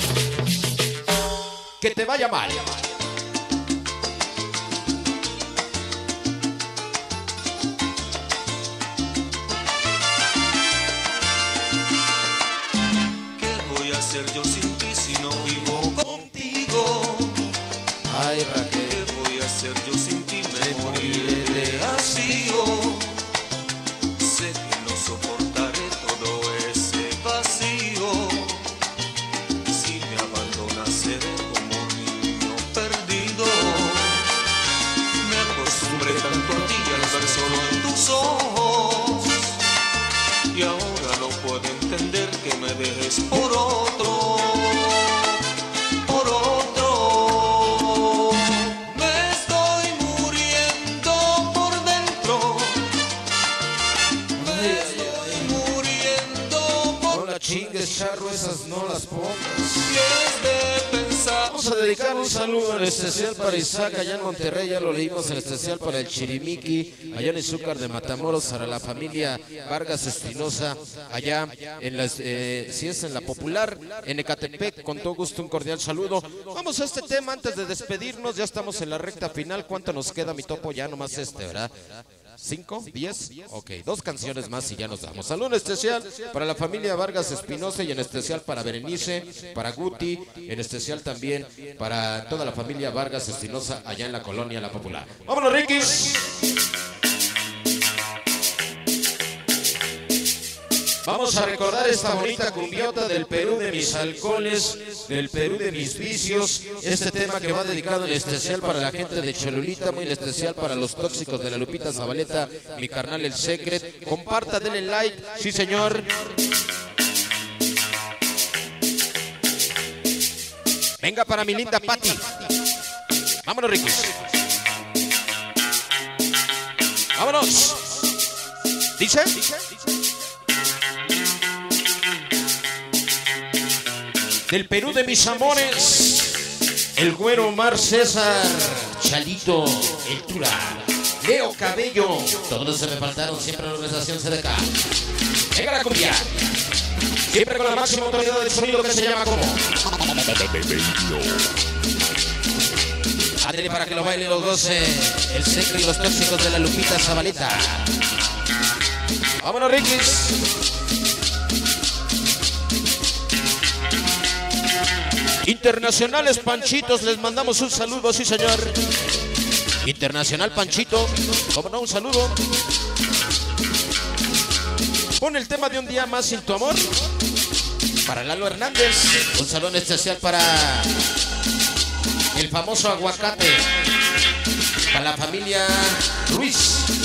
Que te vaya mal. ¿Qué voy a hacer yo sin ti si no vivo contigo? Ay, Raquel. ¿Qué voy a hacer yo sin ti? Me moriré de hastío. Sé que no soportaré todo ese vacío. Si me abandonas seré como un niño perdido. Me acostumbré tanto a ti y al ver solo en tus ojos. Y ahora no puedo entender que me dejes por otro. Por otro. Me estoy muriendo por dentro. Me estoy muriendo por No la chingues, charro, esas no las pongas. pies de pensar. Vamos a dedicar un saludo en especial para Isaac allá en Monterrey, ya lo leímos, en especial para el Chirimiqui, allá en Izúcar de Matamoros, para la familia Vargas Espinosa, allá en las, si es en la Popular, en Ecatepec, con todo gusto un cordial saludo. Vamos a este tema antes de despedirnos, ya estamos en la recta final. ¿Cuánto nos queda, mi topo? Ya nomás ¿verdad? ¿5? ¿10? Ok, 2 canciones más y ya nos damos. Saludo especial para la familia Vargas Espinosa y en especial para Berenice, para Guti, en especial también para toda la familia Vargas Espinosa allá en la colonia La Popular. ¡Vámonos, Ricky! Vamos a recordar esta bonita cumbiota del Perú de mis alcoholes, del Perú de mis vicios. Este tema que va dedicado en especial para la gente de Cholulita, muy en especial para los tóxicos de la Lupita Zabaleta, mi carnal El Secret. Comparta, denle like, sí señor. Venga para mi linda Patti. Vámonos, ricos. Vámonos. ¿Dice? Del Perú de mis amores, el güero Omar César, Chalito, el Tura, Leo Cabello, todos se me faltaron, siempre en la organización CDK. Venga la cumbia, siempre con la máxima autoridad del sonido que se llama como. Ándale para que lo baile y lo goce, el secreto y los tóxicos de la Lupita Zabaleta. Vámonos, Riquis. Internacionales Panchitos, les mandamos un saludo, sí señor. Internacional Panchito, como no, un saludo. Pon el tema de un día más sin tu amor. Para Lalo Hernández, un saludo especial para el famoso Aguacate. Para la familia Ruiz.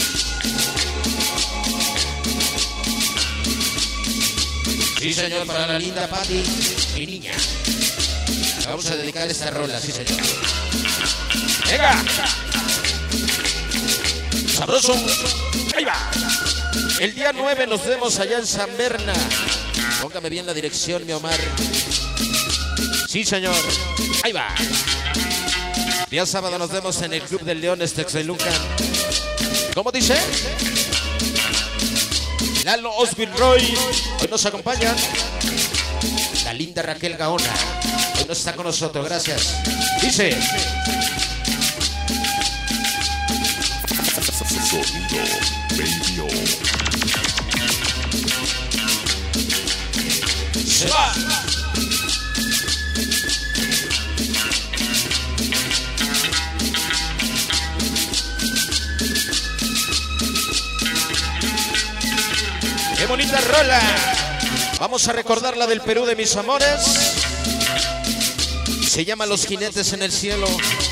Sí señor, para la linda Patti, mi niña. Vamos a dedicar esta rola, sí señor. ¡Venga! ¡Sabroso! ¡Ahí va! El día 9 nos vemos allá en San Berna. Póngame bien la dirección, mi Omar. Sí señor. ¡Ahí va! Día sábado nos vemos en el Club del Leones Texelucan. ¿Cómo dice? Lalo Oswin Roy. Hoy nos acompaña la linda Raquel Gaona. Hoy no está con nosotros, gracias. Dice. Sonido Baby. Se va. ¡Qué bonita rola! Vamos a recordar la del Perú de mis amores. Se llama Los Jinetes en el Cielo.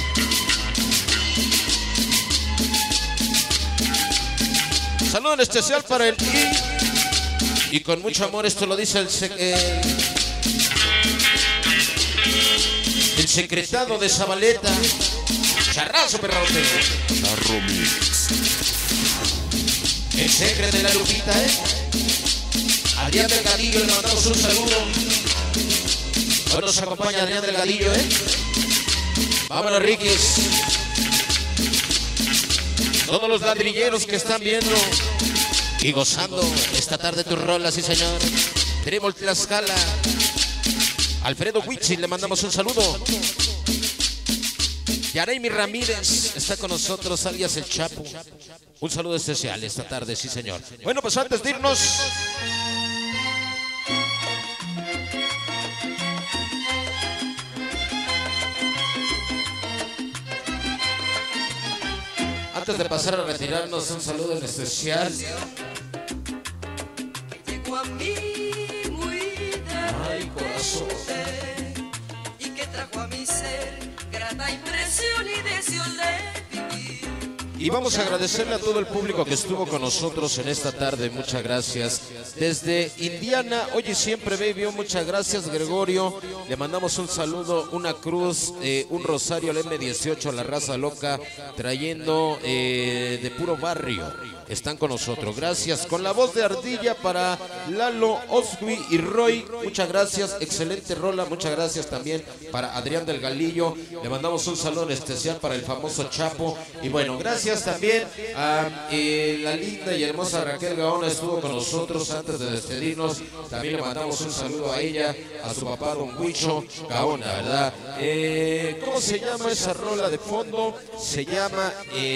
Saludo en especial para el y con mucho amor, esto lo dice el secretado de Zabaleta. Charrazo, perrote. El secreto de la Lupita, Adrián Delgadillo, le mandamos un saludo. Hoy nos acompaña Adrián Delgadillo, Vámonos, Riquis. Todos los ladrilleros que están viendo y gozando esta tarde tus rolas, sí señor. Tenemos Tlaxcala. Alfredo Huichi, le mandamos un saludo. Yareimi Ramírez está con nosotros, alias El Chapo. Un saludo especial esta tarde, sí señor. Bueno, pues antes de irnos, antes de pasar a retirarnos, un saludo en especial. Llegó a mí muy Ay, corazón. y que trajo a mi ser grata impresión y deseo de vivir. Y vamos a agradecerle a todo el público que estuvo con nosotros en esta tarde. Muchas gracias. Desde Indiana, Oye Siempre Baby, muchas gracias, Gregorio. Le mandamos un saludo, una cruz, un rosario al M18, a la raza loca, trayendo de puro barrio. Están con nosotros. Gracias. Con la voz de Ardilla para Lalo, Oswi y Roy. Muchas gracias. Excelente rola. Muchas gracias también para Adrián Delgadillo. Le mandamos un saludo especial para el famoso Chapo. Y bueno, gracias también a la linda y hermosa Raquel Gaona. Estuvo con nosotros antes de despedirnos. También le mandamos un saludo a ella, a su papá Don Huicho Gaona, ¿verdad? ¿Cómo se llama esa rola de fondo? Se llama...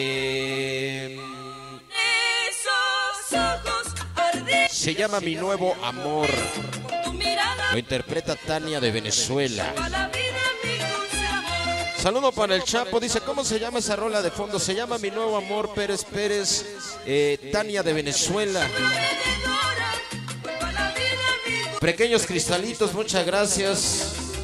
se llama Mi Nuevo Amor. Lo interpreta Tania de Venezuela. Saludo para el Chapo. Dice, ¿cómo se llama esa rola de fondo? Se llama Mi Nuevo Amor, Pérez Pérez, Tania de Venezuela. Pequeños cristalitos, muchas gracias.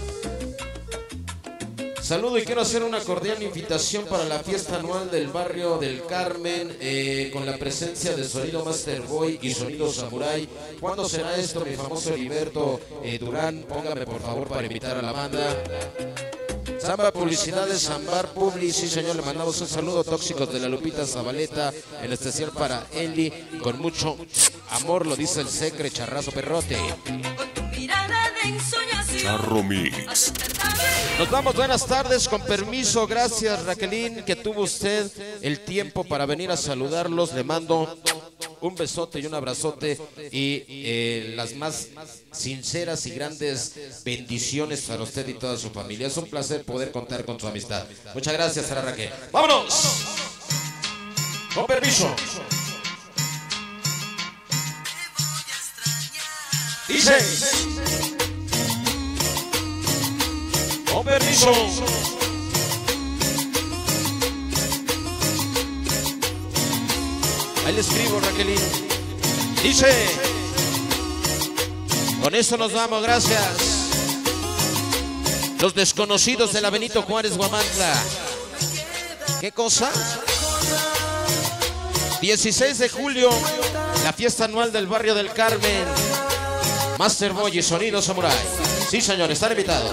Saludo y quiero hacer una cordial invitación para la fiesta anual del barrio del Carmen con la presencia de Sonido Master Boy y Sonido Samurai. ¿Cuándo será esto, mi famoso Heriberto Durán? Póngame por favor para invitar a la banda. Samba Publicidades, Sambar Publi, sí señor, le mandamos un saludo. Tóxicos de la Lupita Zabaleta, en especial para Eli, con mucho amor, lo dice el Secre Charrazo Perrote. Charro Mix. Nos vamos, buenas tardes, con permiso, gracias Raquelín, que tuvo usted el tiempo para venir a saludarlos. Le mando un besote y un abrazote y las más sinceras y grandes bendiciones para usted y toda su familia. Es un placer poder contar con su amistad. Muchas gracias, Sara Raquel. ¡Vámonos! Con permiso. Dice. Con permiso. Ahí le escribo, Raquelín. Dice. Con esto nos vamos, gracias. Los desconocidos de la Benito Juárez, Huamantla. ¿Qué cosa? 16 de julio, la fiesta anual del barrio del Carmen. Master Boy y Sonido Samurai. Sí, señor, están invitados.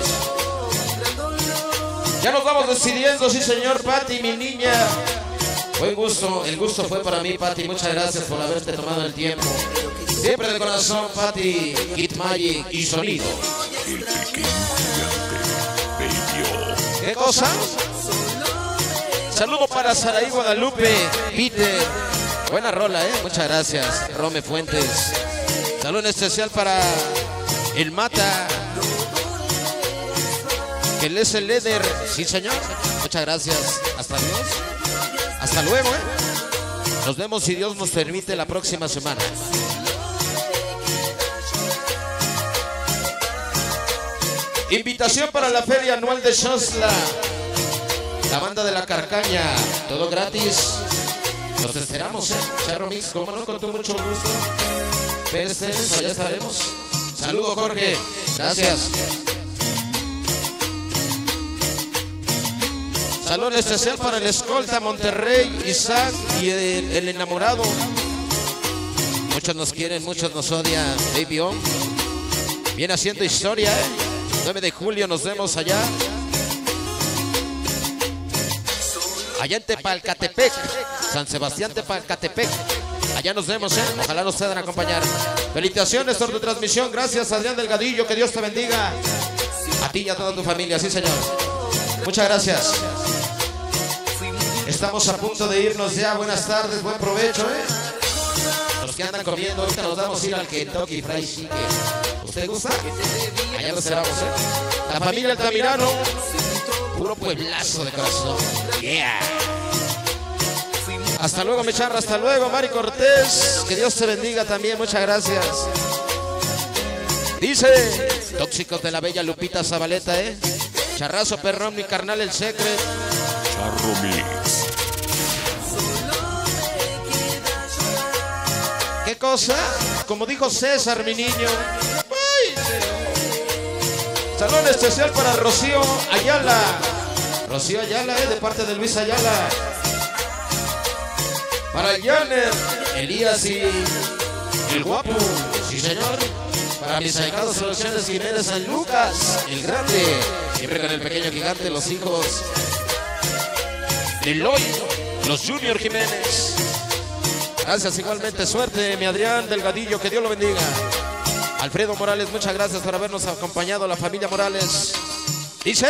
Ya nos vamos decidiendo, sí, señor. Pati, mi niña. Buen gusto, el gusto fue para mí, Pati. Muchas gracias por haberte tomado el tiempo. Siempre de corazón, Pati, Kid Magic y Sonido. El pequeño gigante, baby. ¿Qué cosa? Saludo para Saraí Guadalupe, Peter. Buena rola, muchas gracias. Rome Fuentes. Saludo especial para el Mata. Que él es el líder. Sí, señor. Muchas gracias. Hasta Dios. Hasta luego, Nos vemos si Dios nos permite la próxima semana. Invitación para la feria anual de Xosla. La banda de la Carcaña. Todo gratis. Los esperamos, Charro Mix, como no, con todo mucho gusto. Pérez, allá estaremos. Saludo, Jorge. Gracias. Saludo especial para el escolta Monterrey, Isaac y el enamorado. Muchos nos quieren, muchos nos odian. Baby On. Viene haciendo historia, 9 de julio nos vemos allá. Allá en Tepalcatepec, San Sebastián Tepalcatepec. Allá nos vemos, Ojalá nos puedan acompañar. Felicitaciones por tu transmisión. Gracias, Adrián Delgadillo. Que Dios te bendiga. A ti y a toda tu familia. Sí, señor. Muchas gracias. Estamos a punto de irnos ya. Buenas tardes, buen provecho, Los que andan comiendo, ahorita nos vamos a ir al Kentucky Fried Chicken. ¿Usted gusta? Allá lo esperamos, La familia Altamirano. Puro pueblazo de corazón. Yeah. Hasta luego, mi charra. Hasta luego, Mari Cortés. Que Dios te bendiga también. Muchas gracias. Dice Tóxicos de la bella Lupita Zabaleta, Charrazo Perrón, mi carnal el Secret. Charro Mix. ¿Qué cosa? Como dijo César, mi niño. ¡Ay! Salón especial para Rocío Ayala. Rocío Ayala, de parte de Luis Ayala. Para el Janer, Elías y el Guapo. Sí, señor. Para mis ahijados Soluciones Jiménez San Lucas, el grande. Siempre con el pequeño gigante, los hijos de Eloy, los Junior Jiménez. Gracias igualmente, suerte, mi Adrián Delgadillo, que Dios lo bendiga. Alfredo Morales, muchas gracias por habernos acompañado, la familia Morales. Dice,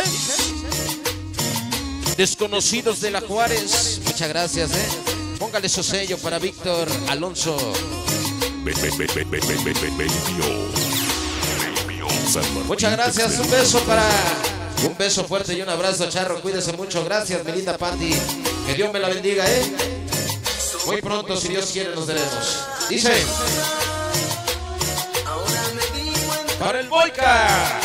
Desconocidos de la Juárez, muchas gracias, Póngale su sello para Víctor Alonso. Muchas gracias, un beso fuerte y un abrazo, Charro, cuídese mucho, gracias, mi linda Pati, que Dios me la bendiga, Muy pronto, si Dios quiere, nos veremos. Dice, para el Boica,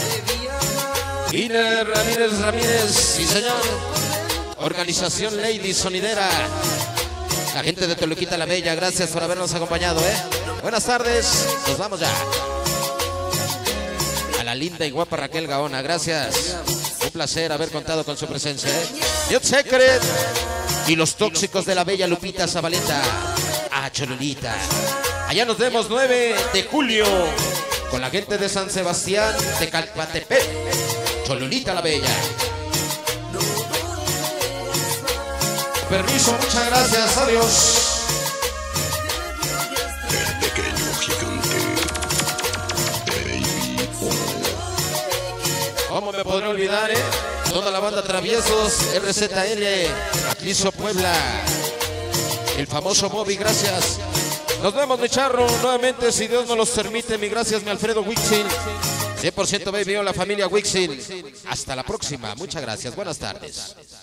Iner Ramírez, sí señor. Organización Lady Sonidera. La gente de Toluquita la Bella, gracias por habernos acompañado, Buenas tardes, nos vamos ya. la linda y guapa Raquel Gaona, gracias. Un placer haber contado con su presencia, Youth Secret y los tóxicos de la bella Lupita Zabaleta. Ah, Cholulita. Allá nos vemos 9 de julio con la gente de San Sebastián de Calpatepec. Cholulita la bella. Permiso, muchas gracias, adiós. El pequeño gigante. Baby ¿Cómo me podré olvidar, Toda la banda Traviesos, RZL, Atlizo Puebla. El famoso Bobby, gracias. Nos vemos, mi charro, nuevamente, si Dios nos los permite. Mi gracias, mi Alfredo Wixil. 100% baby, la familia Wixil. Hasta la próxima, muchas gracias, buenas tardes.